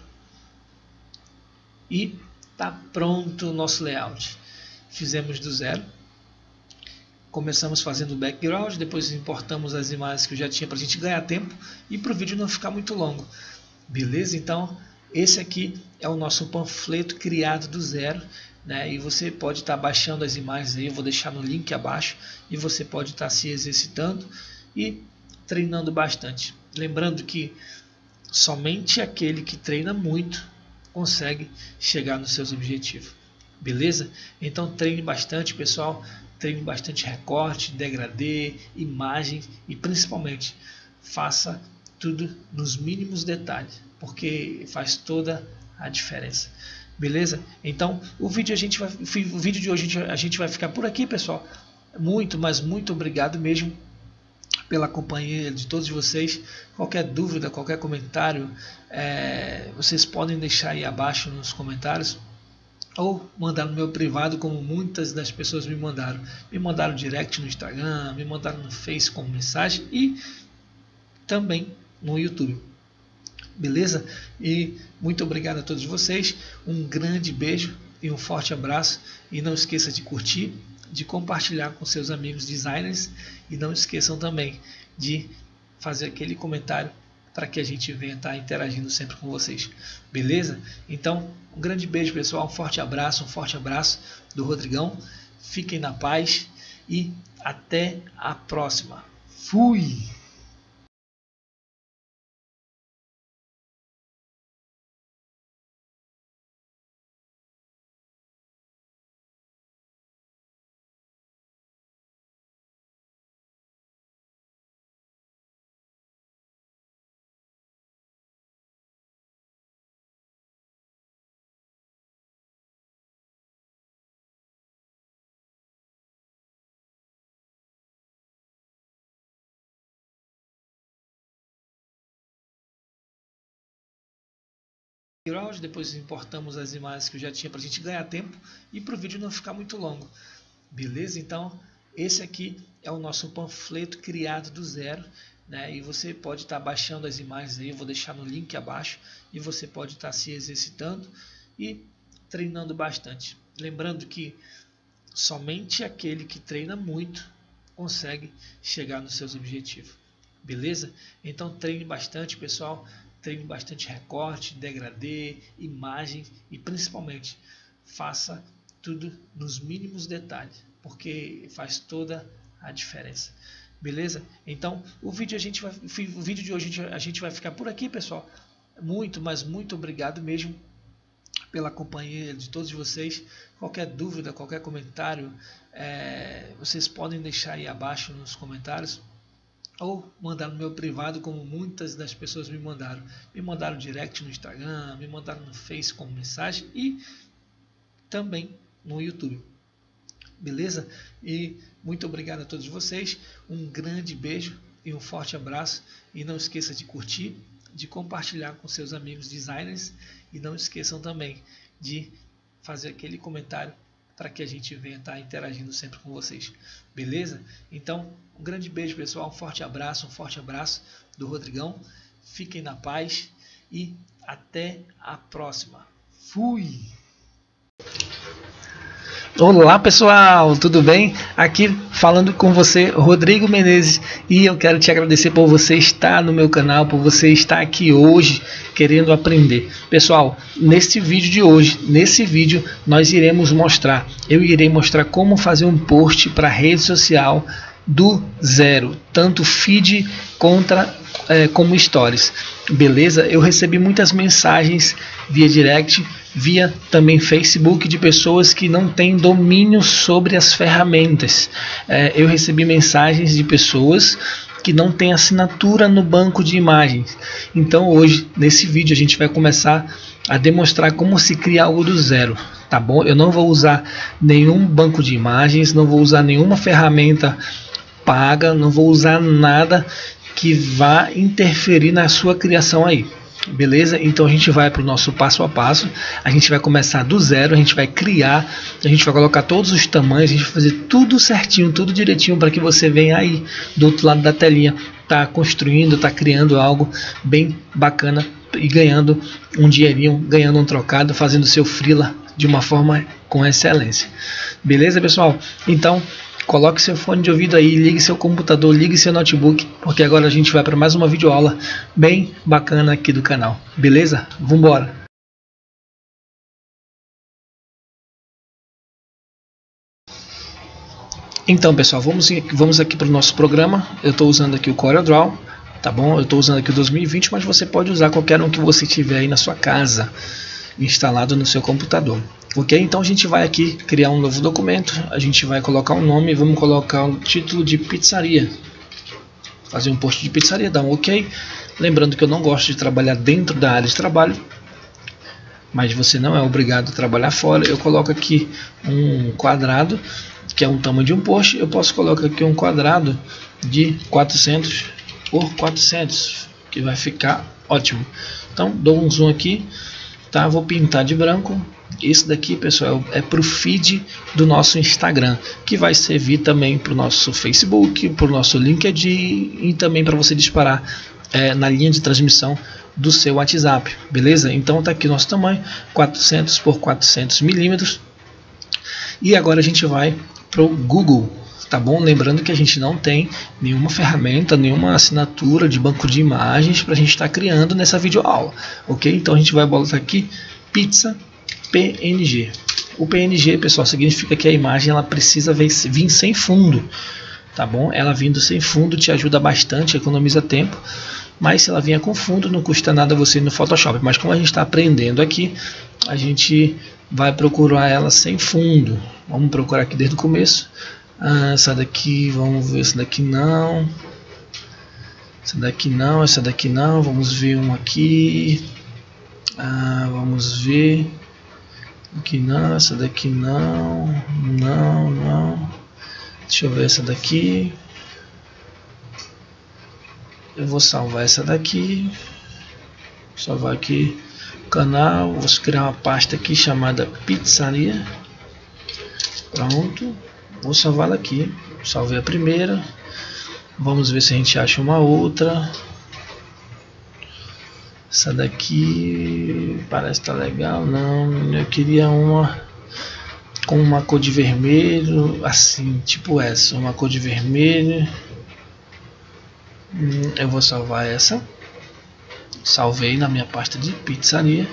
E tá pronto o nosso layout. Fizemos do zero. Começamos fazendo o background, depois importamos as imagens que eu já tinha para a gente ganhar tempo e para o vídeo não ficar muito longo. Beleza? Então, esse aqui é o nosso panfleto criado do zero, né? E você pode estar baixando as imagens aí, eu vou deixar no link abaixo, e você pode estar se exercitando e treinando bastante. Lembrando que somente aquele que treina muito consegue chegar nos seus objetivos. Beleza? Então treine bastante, pessoal. Treine bastante recorte, degradê, imagem e principalmente faça tudo nos mínimos detalhes, porque faz toda a diferença. Beleza? Então o vídeo de hoje a gente vai ficar por aqui, pessoal. Muito, mas muito obrigado mesmo pela companhia de todos vocês. Qualquer dúvida, qualquer comentário, vocês podem deixar aí abaixo nos comentários, ou mandar no meu privado, como muitas das pessoas me mandaram. Me mandaram direct no Instagram, me mandaram no Face como mensagem e também no YouTube. Beleza? E muito obrigado a todos vocês. Um grande beijo e um forte abraço. E não esqueça de curtir, de compartilhar com seus amigos designers. E não esqueçam também de fazer aquele comentário para que a gente venha estar interagindo sempre com vocês. Beleza? Então, um grande beijo, pessoal. Um forte abraço do Rodrigão. Fiquem na paz e até a próxima. Fui! Depois importamos as imagens que eu já tinha para a gente ganhar tempo e para o vídeo não ficar muito longo. Beleza? Então, esse aqui é o nosso panfleto criado do zero, né? E você pode estar baixando as imagens aí, eu vou deixar no link abaixo, e você pode estar se exercitando e treinando bastante. Lembrando que somente aquele que treina muito consegue chegar nos seus objetivos. Beleza? Então treine bastante, pessoal. Treine bastante recorte, degradê, imagem e principalmente faça tudo nos mínimos detalhes, porque faz toda a diferença. Beleza? Então o vídeo de hoje a gente vai ficar por aqui, pessoal. Muito, mas muito obrigado mesmo pela companhia de todos vocês. Qualquer dúvida, qualquer comentário, vocês podem deixar aí abaixo nos comentários, ou mandar no meu privado, como muitas das pessoas me mandaram. Me mandaram direct no Instagram, me mandaram no Face como mensagem e também no YouTube. Beleza? E muito obrigado a todos vocês. Um grande beijo e um forte abraço. E não esqueça de curtir, de compartilhar com seus amigos designers. E não esqueçam também de fazer aquele comentário para que a gente venha estar interagindo sempre com vocês. Beleza? Então, um grande beijo, pessoal. Um forte abraço do Rodrigão. Fiquem na paz e até a próxima. Fui! Olá pessoal, tudo bem? Aqui falando com você, Rodrigo Menezes, e eu quero te agradecer por você estar no meu canal, por você estar aqui hoje querendo aprender. Pessoal, nesse vídeo de hoje, eu irei mostrar como fazer um post para rede social do zero, tanto feed como stories. Beleza? Eu recebi muitas mensagens via direct, via também Facebook, de pessoas que não têm domínio sobre as ferramentas. Eu recebi mensagens de pessoas que não têm assinatura no banco de imagens. Então hoje, nesse vídeo, a gente vai começar a demonstrar como se cria algo do zero, tá bom? Eu não vou usar nenhum banco de imagens, não vou usar nenhuma ferramenta paga, não vou usar nada que vá interferir na sua criação aí. Beleza? Então a gente vai para o nosso passo a passo. A gente vai começar do zero, a gente vai criar, a gente vai colocar todos os tamanhos, a gente vai fazer tudo certinho, tudo direitinho, para que você venha aí do outro lado da telinha, tá construindo, tá criando algo bem bacana e ganhando um dinheirinho, ganhando um trocado, fazendo seu freela de uma forma com excelência. Beleza, pessoal? Então coloque seu fone de ouvido aí, ligue seu computador, ligue seu notebook, porque agora a gente vai para mais uma videoaula bem bacana aqui do canal. Beleza? Vambora! Então, pessoal, vamos aqui para o nosso programa. Eu estou usando aqui o CorelDRAW, tá bom? Eu estou usando aqui o 2020, mas você pode usar qualquer um que você tiver aí na sua casa, instalado no seu computador. Ok? Então a gente vai aqui criar um novo documento, a gente vai colocar um nome, vamos colocar o título de pizzaria, fazer um post de pizzaria, dar um ok. Lembrando que eu não gosto de trabalhar dentro da área de trabalho, mas você não é obrigado a trabalhar fora. Eu coloco aqui um quadrado, que é um tamanho de um post. Eu posso colocar aqui um quadrado de 400 por 400, que vai ficar ótimo. Então dou um zoom aqui, tá? Vou pintar de branco. Esse daqui, pessoal, é para o feed do nosso Instagram, que vai servir também para o nosso Facebook, para o nosso LinkedIn e também para você disparar na linha de transmissão do seu WhatsApp, beleza? Então tá aqui nosso tamanho, 400 por 400 milímetros. E agora a gente vai para o Google, tá bom? Lembrando que a gente não tem nenhuma ferramenta, nenhuma assinatura de banco de imagens para a gente estar criando nessa videoaula, ok? Então a gente vai botar aqui pizza PNG. O PNG, pessoal, significa que a imagem ela precisa vir sem fundo, tá bom? Ela vindo sem fundo te ajuda bastante, economiza tempo, mas se ela vier com fundo não custa nada você ir no Photoshop. Mas como a gente está aprendendo aqui, a gente vai procurar ela sem fundo. Vamos procurar aqui desde o começo. Essa daqui, vamos ver, essa daqui não, essa daqui não, essa daqui não. Vamos ver uma aqui. Vamos ver aqui, não, essa daqui não, não. Deixa eu ver essa daqui. Eu vou salvar essa daqui, salvar aqui o canal, vou criar uma pasta aqui chamada pizzaria. Pronto, vou salvá-la aqui. Salvei a primeira, vamos ver se a gente acha uma outra. Essa daqui parece estar legal. Não, eu queria uma com uma cor de vermelho, assim, tipo essa, uma cor de vermelho. Eu vou salvar essa. Salvei na minha pasta de pizzaria,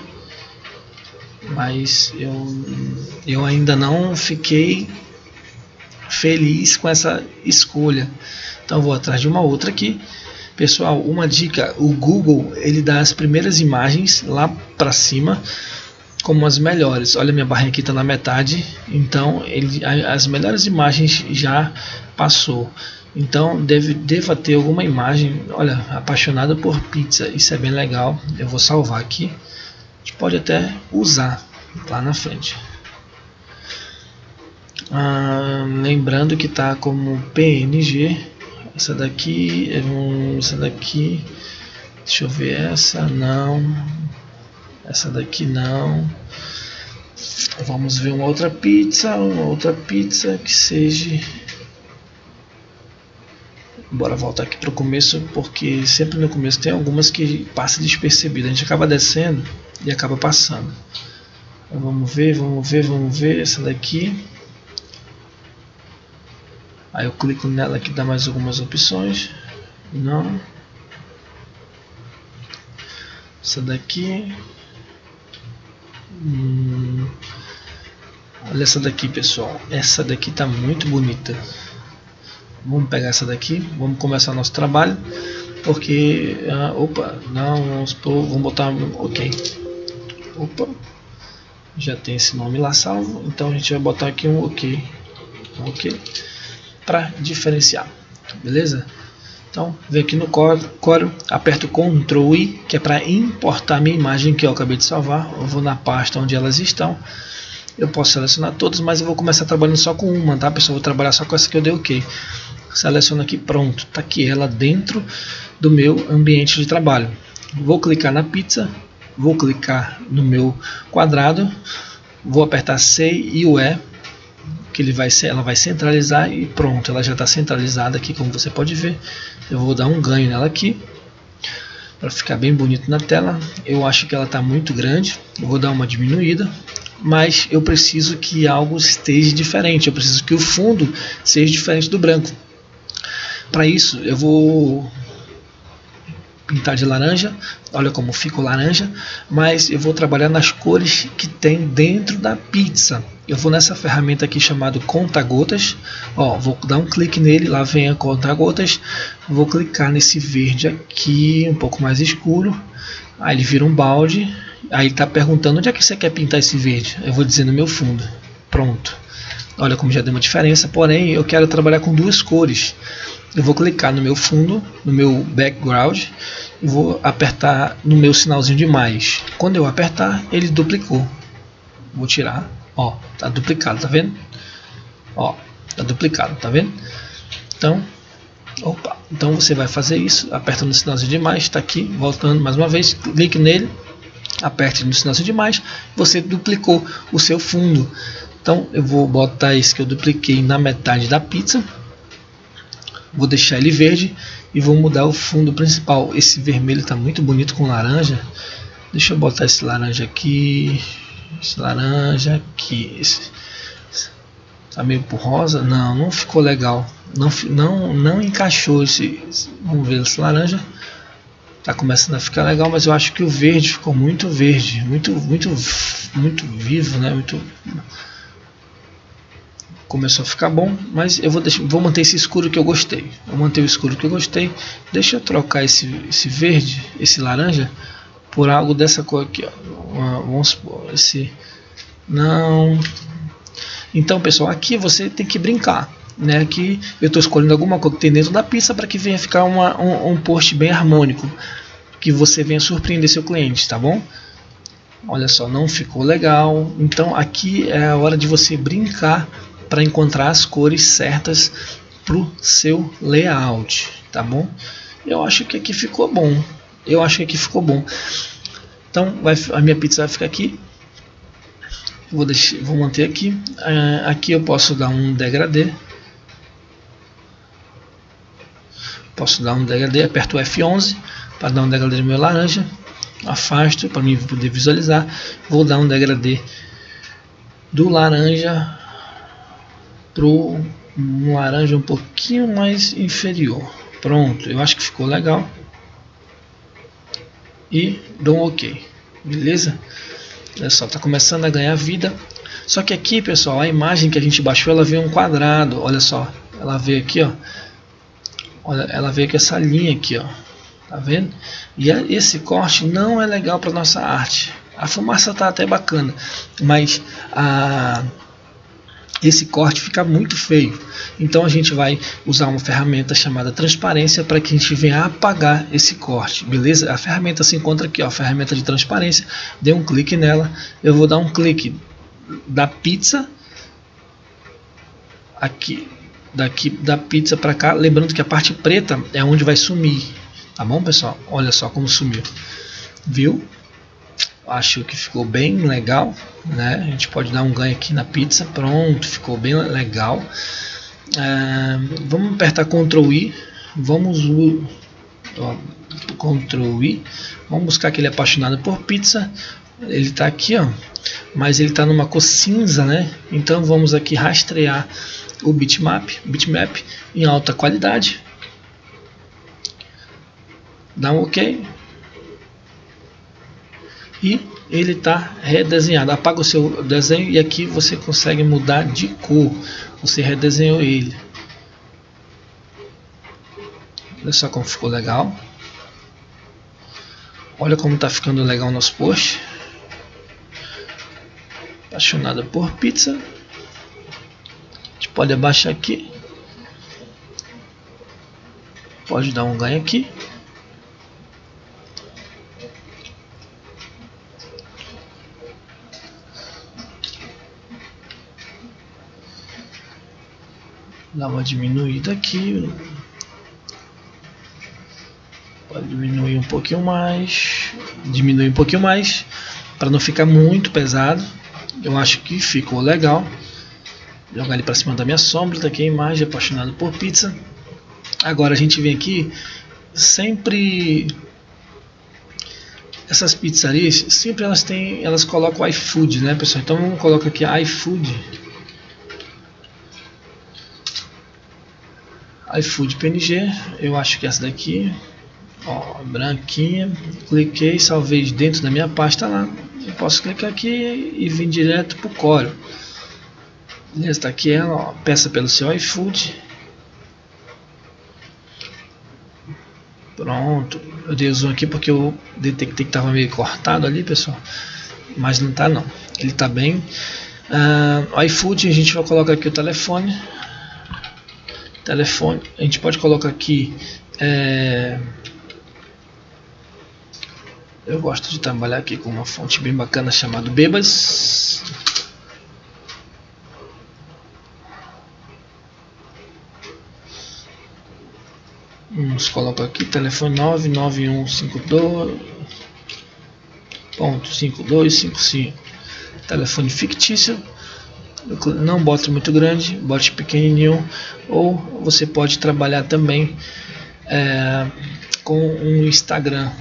mas eu ainda não fiquei feliz com essa escolha, então vou atrás de uma outra aqui. Pessoal, uma dica: o Google ele dá as primeiras imagens lá para cima como as melhores. Olha, minha barrinha aqui está na metade, então as melhores imagens já passou. Então deva ter alguma imagem. Olha, apaixonado por pizza, isso é bem legal. Eu vou salvar aqui, a gente pode até usar lá na frente. Lembrando que tá como PNG. Essa daqui, essa daqui, deixa eu ver, essa não, essa daqui não. Vamos ver uma outra pizza que seja. Bora voltar aqui para o começo, porque sempre no começo tem algumas que passam despercebidas. A gente acaba descendo e acaba passando. Então, vamos ver essa daqui. Aí eu clico nela aqui, dá mais algumas opções. Não. Essa daqui. Olha essa daqui, pessoal. Essa daqui tá muito bonita. Vamos pegar essa daqui. Vamos começar nosso trabalho. Porque... opa, não, vamos botar... ok. Opa. Já tem esse nome lá salvo. Então a gente vai botar aqui um ok. Ok. Para diferenciar, beleza? Então vem aqui no Corel, aperto Ctrl I, que é para importar minha imagem que eu acabei de salvar. Eu vou na pasta onde elas estão. Eu posso selecionar todas, mas eu vou começar trabalhando só com uma, tá, pessoal? Vou trabalhar só com essa que eu dei ok. Seleciono aqui, pronto, tá aqui ela dentro do meu ambiente de trabalho. Vou clicar na pizza, vou clicar no meu quadrado, vou apertar C e o E, que ela vai centralizar e pronto, ela já está centralizada aqui, como você pode ver. Eu vou dar um ganho nela aqui para ficar bem bonito na tela. Eu acho que ela está muito grande, eu vou dar uma diminuída, mas eu preciso que algo esteja diferente, eu preciso que o fundo seja diferente do branco. Para isso eu vou pintar de laranja, olha como fica o laranja, mas eu vou trabalhar nas cores que tem dentro da pizza. Eu vou nessa ferramenta aqui chamada conta-gotas, vou dar um clique nele, lá vem a conta-gotas, vou clicar nesse verde aqui, um pouco mais escuro, aí ele vira um balde, aí está perguntando onde é que você quer pintar esse verde, eu vou dizer no meu fundo, pronto. Olha como já deu uma diferença, porém eu quero trabalhar com duas cores. Eu vou clicar no meu fundo, no meu background, e vou apertar no meu sinalzinho de mais. Quando eu apertar, ele duplicou. Vou tirar, tá duplicado, tá vendo? Tá duplicado, tá vendo? Então, então você vai fazer isso, aperta no sinalzinho de mais, está aqui, voltando mais uma vez, clique nele, aperte no sinalzinho de mais, você duplicou o seu fundo. Então eu vou botar esse que eu dupliquei na metade da pizza. Vou deixar ele verde e vou mudar o fundo principal. Esse vermelho está muito bonito com laranja. Deixa eu botar esse laranja aqui. Esse laranja aqui. Esse tá meio por rosa. Não ficou legal. Não encaixou vamos ver esse laranja. Tá começando a ficar legal, mas eu acho que o verde ficou muito verde, muito vivo, né? Começou a ficar bom, mas eu vou manter esse escuro que eu gostei. Vou manter o escuro que eu gostei. Deixa eu trocar esse verde, esse laranja, por algo dessa cor aqui, vamos supor, esse não. Então, pessoal, aqui você tem que brincar, né? Aqui eu estou escolhendo alguma cor que tem dentro da pizza para que venha ficar um post bem harmônico, que você venha surpreender seu cliente, tá bom? Olha só, não ficou legal. Então aqui é a hora de você brincar para encontrar as cores certas para o seu layout, tá bom? Eu acho que aqui ficou bom. Então a minha pizza vai ficar aqui. Vou manter aqui. Aqui eu posso dar um degradê. Aperto o F11 para dar um degradê no meu laranja. Afasto para mim poder visualizar. Vou dar um degradê do laranja para um laranja um pouquinho mais inferior. Pronto, eu acho que ficou legal. E dou um ok. Beleza? Olha só, tá começando a ganhar vida. Só que aqui, pessoal, a imagem que a gente baixou, ela veio um quadrado. Olha só, ela veio aqui, olha, ela veio com essa linha aqui, tá vendo? E esse corte não é legal para nossa arte. A fumaça tá até bacana, mas esse corte fica muito feio. Então a gente vai usar uma ferramenta chamada transparência para que a gente venha apagar esse corte, beleza? A ferramenta se encontra aqui, ó, a ferramenta de transparência. Dê um clique nela. Eu vou dar um clique da pizza aqui, daqui da pizza para cá, lembrando que a parte preta é onde vai sumir, tá bom, pessoal? Olha só como sumiu, viu? Acho que ficou bem legal, né? A gente pode dar um ganho aqui na pizza. Pronto, ficou bem legal. Vamos apertar Ctrl I. Ctrl I. Vamos buscar aquele apaixonado por pizza. Ele está aqui, ó, mas ele está numa cor cinza, né? Então vamos aqui rastrear o bitmap em alta qualidade. Dá um OK. E ele está redesenhado. Apaga o seu desenho e aqui você consegue mudar de cor. Você redesenhou ele. Olha só como ficou legal. Olha como está ficando legal o nosso post. Apaixonada por pizza. A gente pode abaixar aqui. Pode dar um ganho aqui. Dá uma diminuída aqui. Pode diminuir um pouquinho mais. Diminuir um pouquinho mais. Para não ficar muito pesado. Eu acho que ficou legal. Jogar ele para cima da minha sombra. Tá aqui a imagem, apaixonado por pizza. Agora a gente vem aqui. Sempre. Essas pizzarias, sempre elas colocam o iFood, né, pessoal? Então vamos colocar aqui iFood. iFood PNG, eu acho que essa daqui, ó, branquinha. Cliquei, salvei dentro da minha pasta lá. Eu posso clicar aqui e vir direto para o Corel. Beleza, está aqui ela, ó, peça pelo seu iFood. Pronto, eu dei o zoom aqui porque eu detectei que estava meio cortado ali, pessoal, mas não está não, ele está bem. iFood, a gente vai colocar aqui o telefone. A gente pode colocar aqui, eu gosto de trabalhar aqui com uma fonte bem bacana chamada Bebas. Vamos colocar aqui telefone 99152.5255, telefone fictício. Não bote muito grande, bote pequenininho, ou você pode trabalhar também com um Instagram.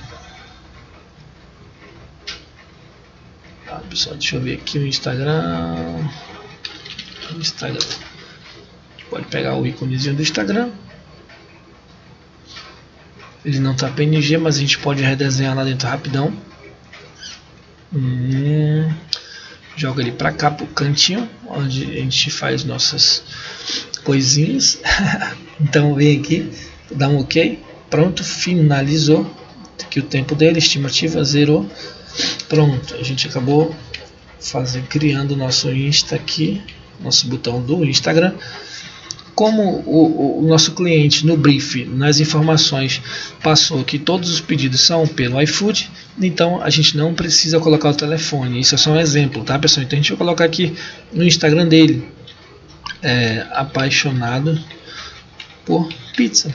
Pessoal, deixa eu ver aqui o Instagram. Pode pegar o íconezinho do Instagram. Ele não está PNG, mas a gente pode redesenhar lá dentro rapidão. Joga ele para cá, pro cantinho, onde a gente faz nossas coisinhas. Então vem aqui, dá um OK. Pronto, finalizou. Aqui o tempo dele, estimativa, zerou. Pronto, a gente acabou criando o nosso Insta aqui, nosso botão do Instagram. Como o nosso cliente no brief, nas informações, passou que todos os pedidos são pelo iFood, então a gente não precisa colocar o telefone. Isso é só um exemplo, tá, pessoal? Então a gente vai colocar aqui no Instagram dele, apaixonado por pizza.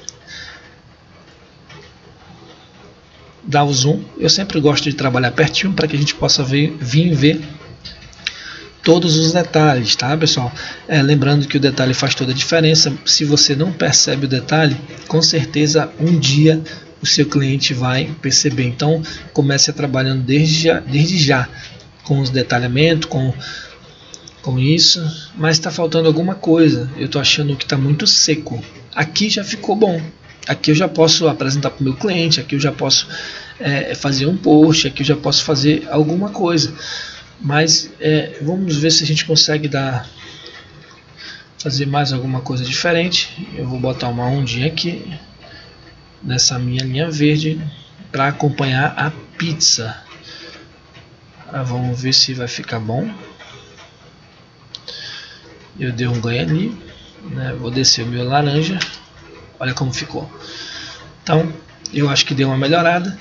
Dá o zoom. Eu sempre gosto de trabalhar pertinho para que a gente possa vir ver todos os detalhes, tá, pessoal? Lembrando que o detalhe faz toda a diferença. Se você não percebe o detalhe, com certeza um dia o seu cliente vai perceber. Então comece trabalhando desde já com os detalhamentos, com isso. Mas está faltando alguma coisa. Eu estou achando que está muito seco. Aqui já ficou bom. Aqui eu já posso apresentar para o meu cliente. Aqui eu já posso fazer um post. Aqui eu já posso fazer alguma coisa. Mas vamos ver se a gente consegue fazer mais alguma coisa diferente. Eu vou botar uma ondinha aqui nessa minha linha verde para acompanhar a pizza. Vamos ver se vai ficar bom. Eu dei um ganho ali, né? Vou descer o meu laranja. Olha como ficou. Então, eu acho que deu uma melhorada.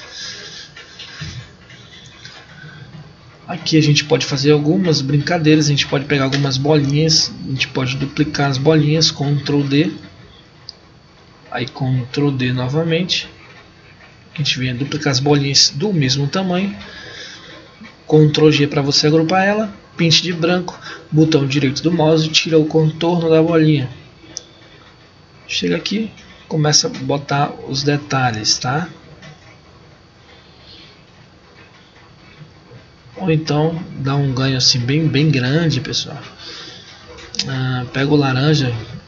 Aqui a gente pode fazer algumas brincadeiras. A gente pode pegar algumas bolinhas. A gente pode duplicar as bolinhas. Ctrl D. Aí Ctrl D novamente. A gente vem duplicar as bolinhas do mesmo tamanho. Ctrl G para você agrupar ela. Pinte de branco. Botão direito do mouse. Tira o contorno da bolinha. Chega aqui. Começa a botar os detalhes, tá? Ou então dá um ganho assim bem grande, pessoal. Pega o laranja.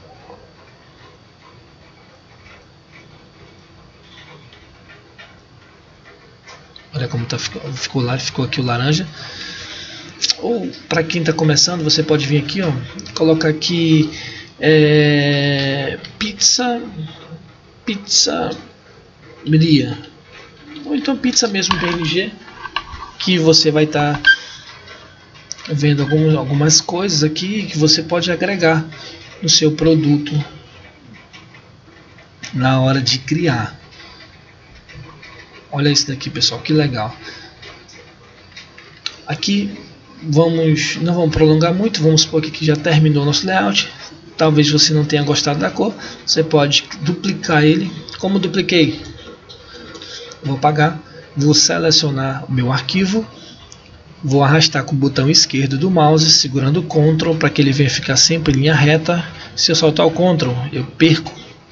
Olha como tá, ficou aqui o laranja. Ou para quem está começando, você pode vir aqui, ó, colocar aqui pizzaria, ou então pizza mesmo PNG, que você vai estar vendo algumas coisas aqui que você pode agregar no seu produto na hora de criar. Olha isso daqui, pessoal, que legal. Aqui não vamos prolongar muito, vamos supor que já terminou o nosso layout. Talvez você não tenha gostado da cor, você pode duplicar ele. Como dupliquei? Vou apagar, vou selecionar o meu arquivo, vou arrastar com o botão esquerdo do mouse, segurando o Ctrl para que ele venha ficar sempre em linha reta. Se eu soltar o Ctrl, eu perco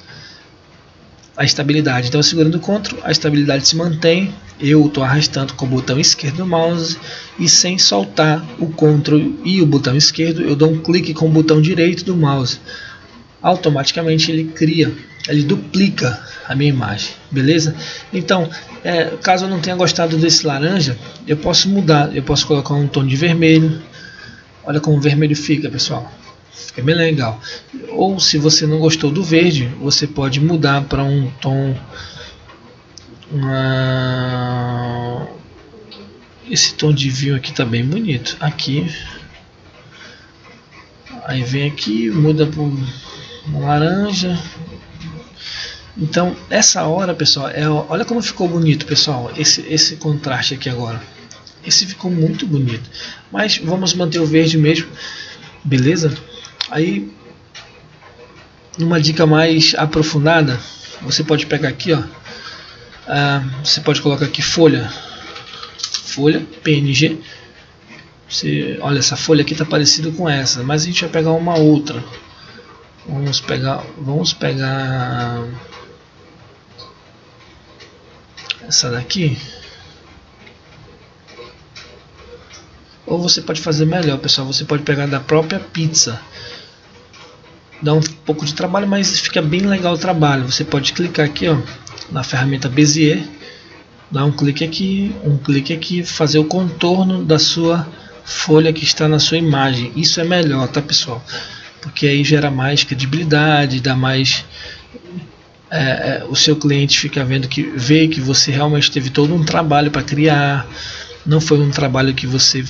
a estabilidade. Então, segurando o Ctrl, a estabilidade se mantém. Eu estou arrastando com o botão esquerdo do mouse e sem soltar o Ctrl e o botão esquerdo, eu dou um clique com o botão direito do mouse. Automaticamente ele cria, ele duplica a minha imagem, beleza? Então, caso eu não tenha gostado desse laranja, eu posso mudar, eu posso colocar um tom de vermelho. Olha como o vermelho fica, pessoal. Fica bem legal. Ou se você não gostou do verde, você pode mudar para um tom, esse tom de vinho aqui tá bem bonito. Aqui, aí vem aqui, muda para um laranja. Então essa hora, pessoal, olha como ficou bonito, pessoal, esse contraste aqui agora. Esse ficou muito bonito. Mas vamos manter o verde mesmo, beleza? Aí, numa dica mais aprofundada, você pode pegar aqui, ó, você pode colocar aqui folha PNG. Olha, essa folha aqui tá parecida com essa, mas a gente vai pegar uma outra. Vamos pegar essa daqui. Ou você pode fazer melhor, pessoal, você pode pegar da própria pizza. Dá um pouco de trabalho, mas fica bem legal o trabalho. Você pode clicar aqui, ó, na ferramenta Bezier, dar um clique aqui, fazer o contorno da sua folha que está na sua imagem. Isso é melhor, tá, pessoal? Porque aí gera mais credibilidade, dá mais, o seu cliente fica vê que você realmente teve todo um trabalho para criar. Não foi um trabalho que você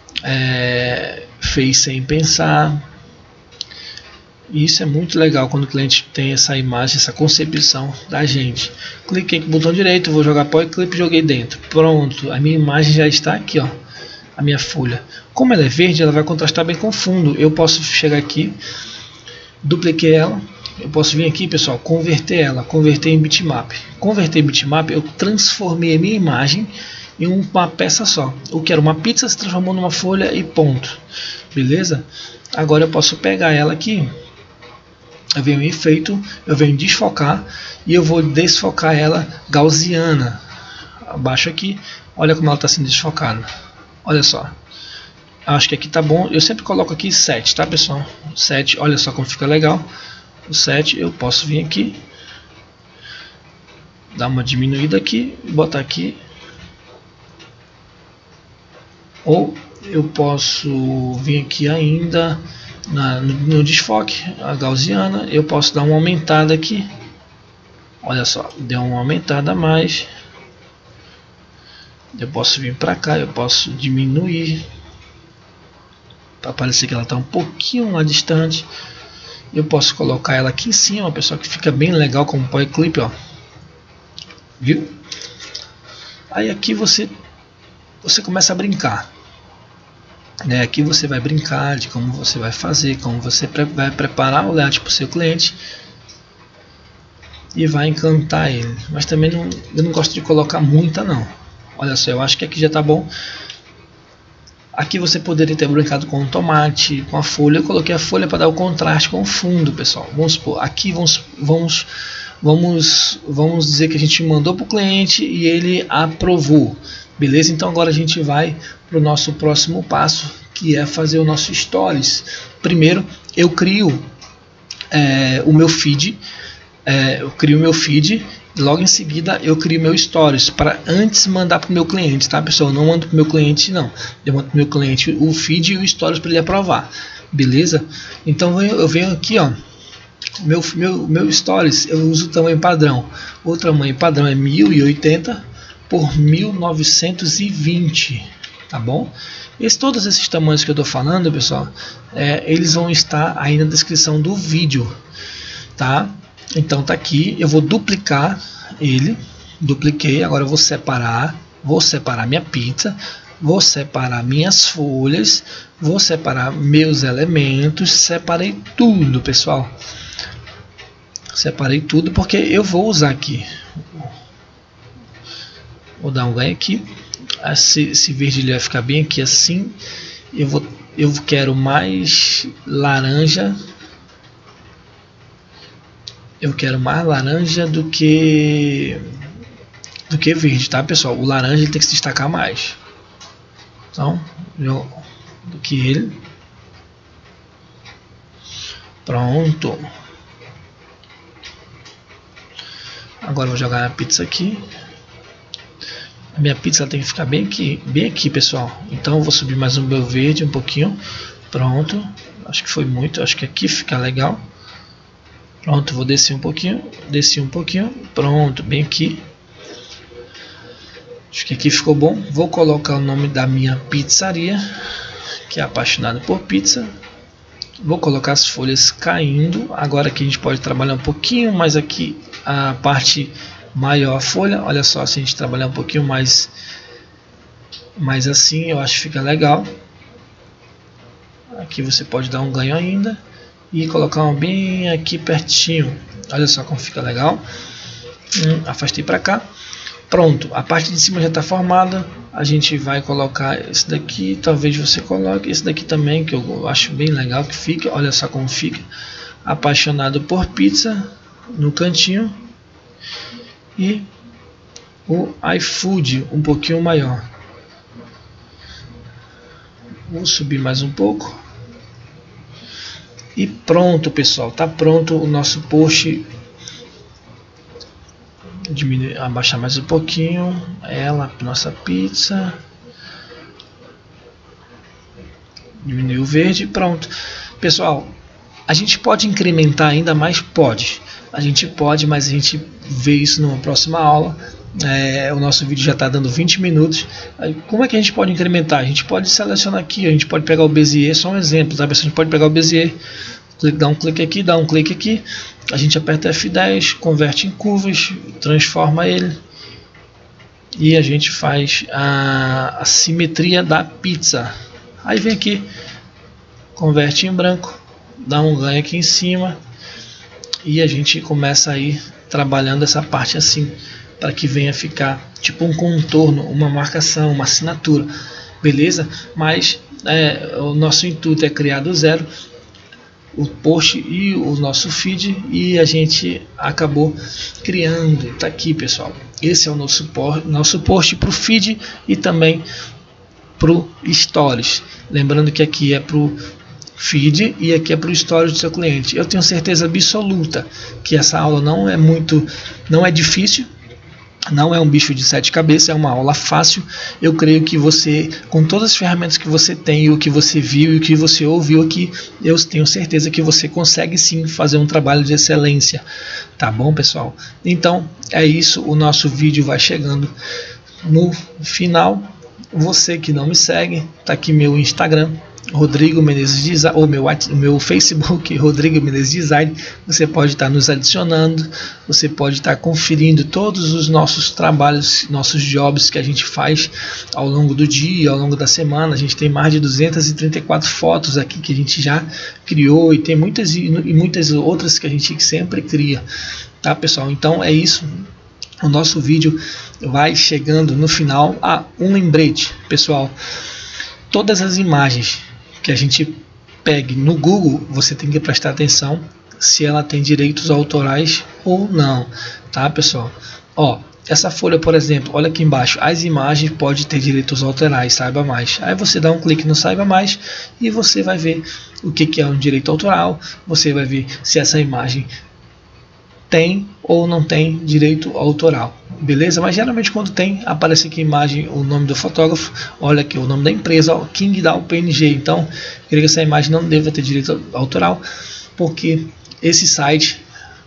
fez sem pensar. E isso é muito legal quando o cliente tem essa imagem, essa concepção da gente. Cliquei com o botão direito, vou jogar Power Clip, joguei dentro. Pronto, a minha imagem já está aqui, ó, a minha folha. Como ela é verde, ela vai contrastar bem com o fundo. Eu posso chegar aqui, dupliquei ela. Eu posso vir aqui, pessoal, converter em bitmap. Converter em bitmap, eu transformei a minha imagem em uma peça só. O que era uma pizza se transformou numa folha e ponto. Beleza? Agora eu posso pegar ela aqui. Eu venho em efeito, eu venho desfocar e eu vou desfocar ela gaussiana. Abaixo aqui, olha como ela está sendo desfocada. Olha só. Acho que aqui tá bom. Eu sempre coloco aqui 7, tá, pessoal? 7, olha só como fica legal. O 7 eu posso vir aqui, dar uma diminuída aqui e botar aqui. Ou eu posso vir aqui ainda no desfoque, a gaussiana, eu posso dar uma aumentada aqui. Olha só, deu uma aumentada a mais. Eu posso vir para cá, eu posso diminuir Vai parecer que ela está um pouquinho lá distante. Eu posso colocar ela aqui em cima, pessoal, que fica bem legal como point clip, ó. Viu? Aí aqui você começa a brincar, né? Aqui você vai brincar de como você vai fazer, como você vai preparar o layout para o seu cliente e vai encantar ele. Mas também eu não gosto de colocar muita não. Olha só, eu acho que aqui já tá bom. Aqui você poderia ter brincado com o tomate, com a folha. Eu coloquei a folha para dar o contraste com o fundo, pessoal. Vamos supor, aqui vamos dizer que a gente mandou para o cliente e ele aprovou. Beleza? Então agora a gente vai para o nosso próximo passo, que é fazer o nosso stories. Primeiro eu crio o meu feed. Logo em seguida eu crio meu stories para antes mandar para o meu cliente, tá, pessoal? Eu não mando para o meu cliente não, eu mando para o meu cliente o feed e o stories para ele aprovar, beleza? Então eu venho aqui, ó, meu stories, eu uso o tamanho padrão. O tamanho padrão é 1080 por 1920, tá bom? Todos esses tamanhos que eu tô falando, pessoal, eles vão estar aí na descrição do vídeo, tá? Então tá aqui, eu vou duplicar ele, dupliquei, agora eu vou separar minha pizza, vou separar minhas folhas, vou separar meus elementos, separei tudo, pessoal. Separei tudo porque eu vou usar aqui. Vou dar um ganho aqui. Esse verde ele vai ficar bem aqui assim. Eu quero mais laranja. Eu quero mais laranja do que verde, tá, pessoal? O laranja ele tem que se destacar mais. Então, do que ele. Pronto. Agora eu vou jogar a pizza aqui. A minha pizza tem que ficar bem aqui, pessoal. Então eu vou subir mais um meu verde um pouquinho. Pronto. Acho que foi muito. Acho que aqui fica legal. Pronto, vou descer um pouquinho. Desci um pouquinho. Pronto, bem aqui. Acho que aqui ficou bom. Vou colocar o nome da minha pizzaria, que é Apaixonado por Pizza. Vou colocar as folhas caindo. Agora que a gente pode trabalhar um pouquinho mais aqui a parte maior a folha. Olha só, se a gente trabalhar um pouquinho mais assim, eu acho que fica legal. Aqui você pode dar um ganho ainda e colocar um bem aqui pertinho. Olha só como fica legal. Afastei para cá. Pronto, a parte de cima já está formada. A gente vai colocar esse daqui. Talvez você coloque esse daqui também, que eu acho bem legal que fica. Olha só como fica. Apaixonado por Pizza no cantinho. E o iFood um pouquinho maior. Vou subir mais um pouco. E pronto, pessoal. Tá pronto o nosso post. Diminuir, abaixar mais um pouquinho nossa pizza, diminuir o verde, pronto, pessoal. A gente pode incrementar ainda mais? Pode, a gente pode, mas a gente vê isso numa próxima aula. O nosso vídeo já está dando 20 minutos. Como é que a gente pode incrementar? A gente pode selecionar aqui, a gente pode pegar o Bezier, só um exemplo, tá? A gente pode pegar o Bezier, dá um clique aqui, dá um clique aqui, a gente aperta F10, converte em curvas, transforma ele e a gente faz a simetria da pizza. Aí vem aqui, converte em branco, dá um ganho aqui em cima e a gente começa aí trabalhando essa parte assim, para que venha ficar tipo um contorno, uma marcação, uma assinatura, beleza? Mas o nosso intuito é criar do zero o post e o nosso feed, e a gente acabou criando. Tá aqui, pessoal, esse é o nosso post para o feed e também para o stories. Lembrando que aqui é para o feed e aqui é para o stories do seu cliente. Eu tenho certeza absoluta que essa aula não é difícil. Não é um bicho de 7 cabeças, é uma aula fácil. Eu creio que você, com todas as ferramentas que você tem, o que você viu e o que você ouviu aqui, eu tenho certeza que você consegue sim fazer um trabalho de excelência. Tá bom, pessoal? Então, é isso. O nosso vídeo vai chegando no final. Você que não me segue, tá aqui meu Instagram, Rodrigo Menezes Design, ou meu Facebook, Rodrigo Menezes Design. Você pode estar nos adicionando, você pode estar conferindo todos os nossos trabalhos, nossos jobs que a gente faz ao longo do dia, ao longo da semana. A gente tem mais de 234 fotos aqui que a gente já criou, e tem muitas outras que a gente sempre cria, tá, pessoal? Então é isso. O nosso vídeo vai chegando no final. Um lembrete, pessoal: todas as imagens que a gente pegue no Google, você tem que prestar atenção se ela tem direitos autorais ou não, tá, pessoal? Essa folha, por exemplo, olha aqui embaixo, as imagens podem ter direitos autorais, saiba mais. Aí você dá um clique no saiba mais e você vai ver o que é um direito autoral, você vai ver se essa imagem tem ou não tem direito autoral, beleza? Mas geralmente quando tem, aparece aqui a imagem, o nome do fotógrafo, olha aqui o nome da empresa, Qingdao PNG. Então, creio que essa imagem não deve ter direito autoral, porque esse site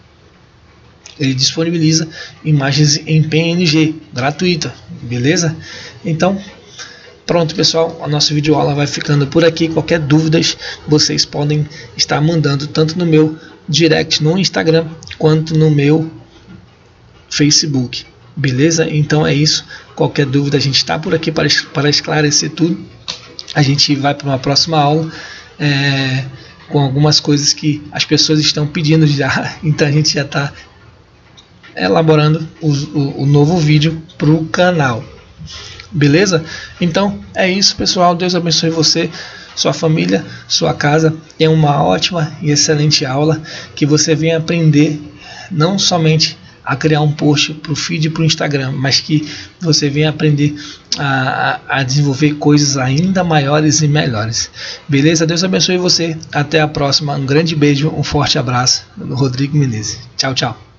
ele disponibiliza imagens em PNG gratuita, beleza? Então, pronto, pessoal, a nossa videoaula vai ficando por aqui. Qualquer dúvidas vocês podem estar mandando tanto no meu direct no Instagram quanto no meu Facebook, beleza? Então é isso. Qualquer dúvida, a gente está por aqui para esclarecer tudo. A gente vai para uma próxima aula com algumas coisas que as pessoas estão pedindo já, então a gente já está elaborando o novo vídeo para o canal, beleza? Então é isso, pessoal. Deus abençoe você, sua família, sua casa. Tenha uma ótima e excelente aula, que você venha aprender não somente a criar um post para o feed e para o Instagram, mas que você venha aprender a desenvolver coisas ainda maiores e melhores, beleza? Deus abençoe você, até a próxima, um grande beijo, um forte abraço, Rodrigo Menezes. Tchau, tchau.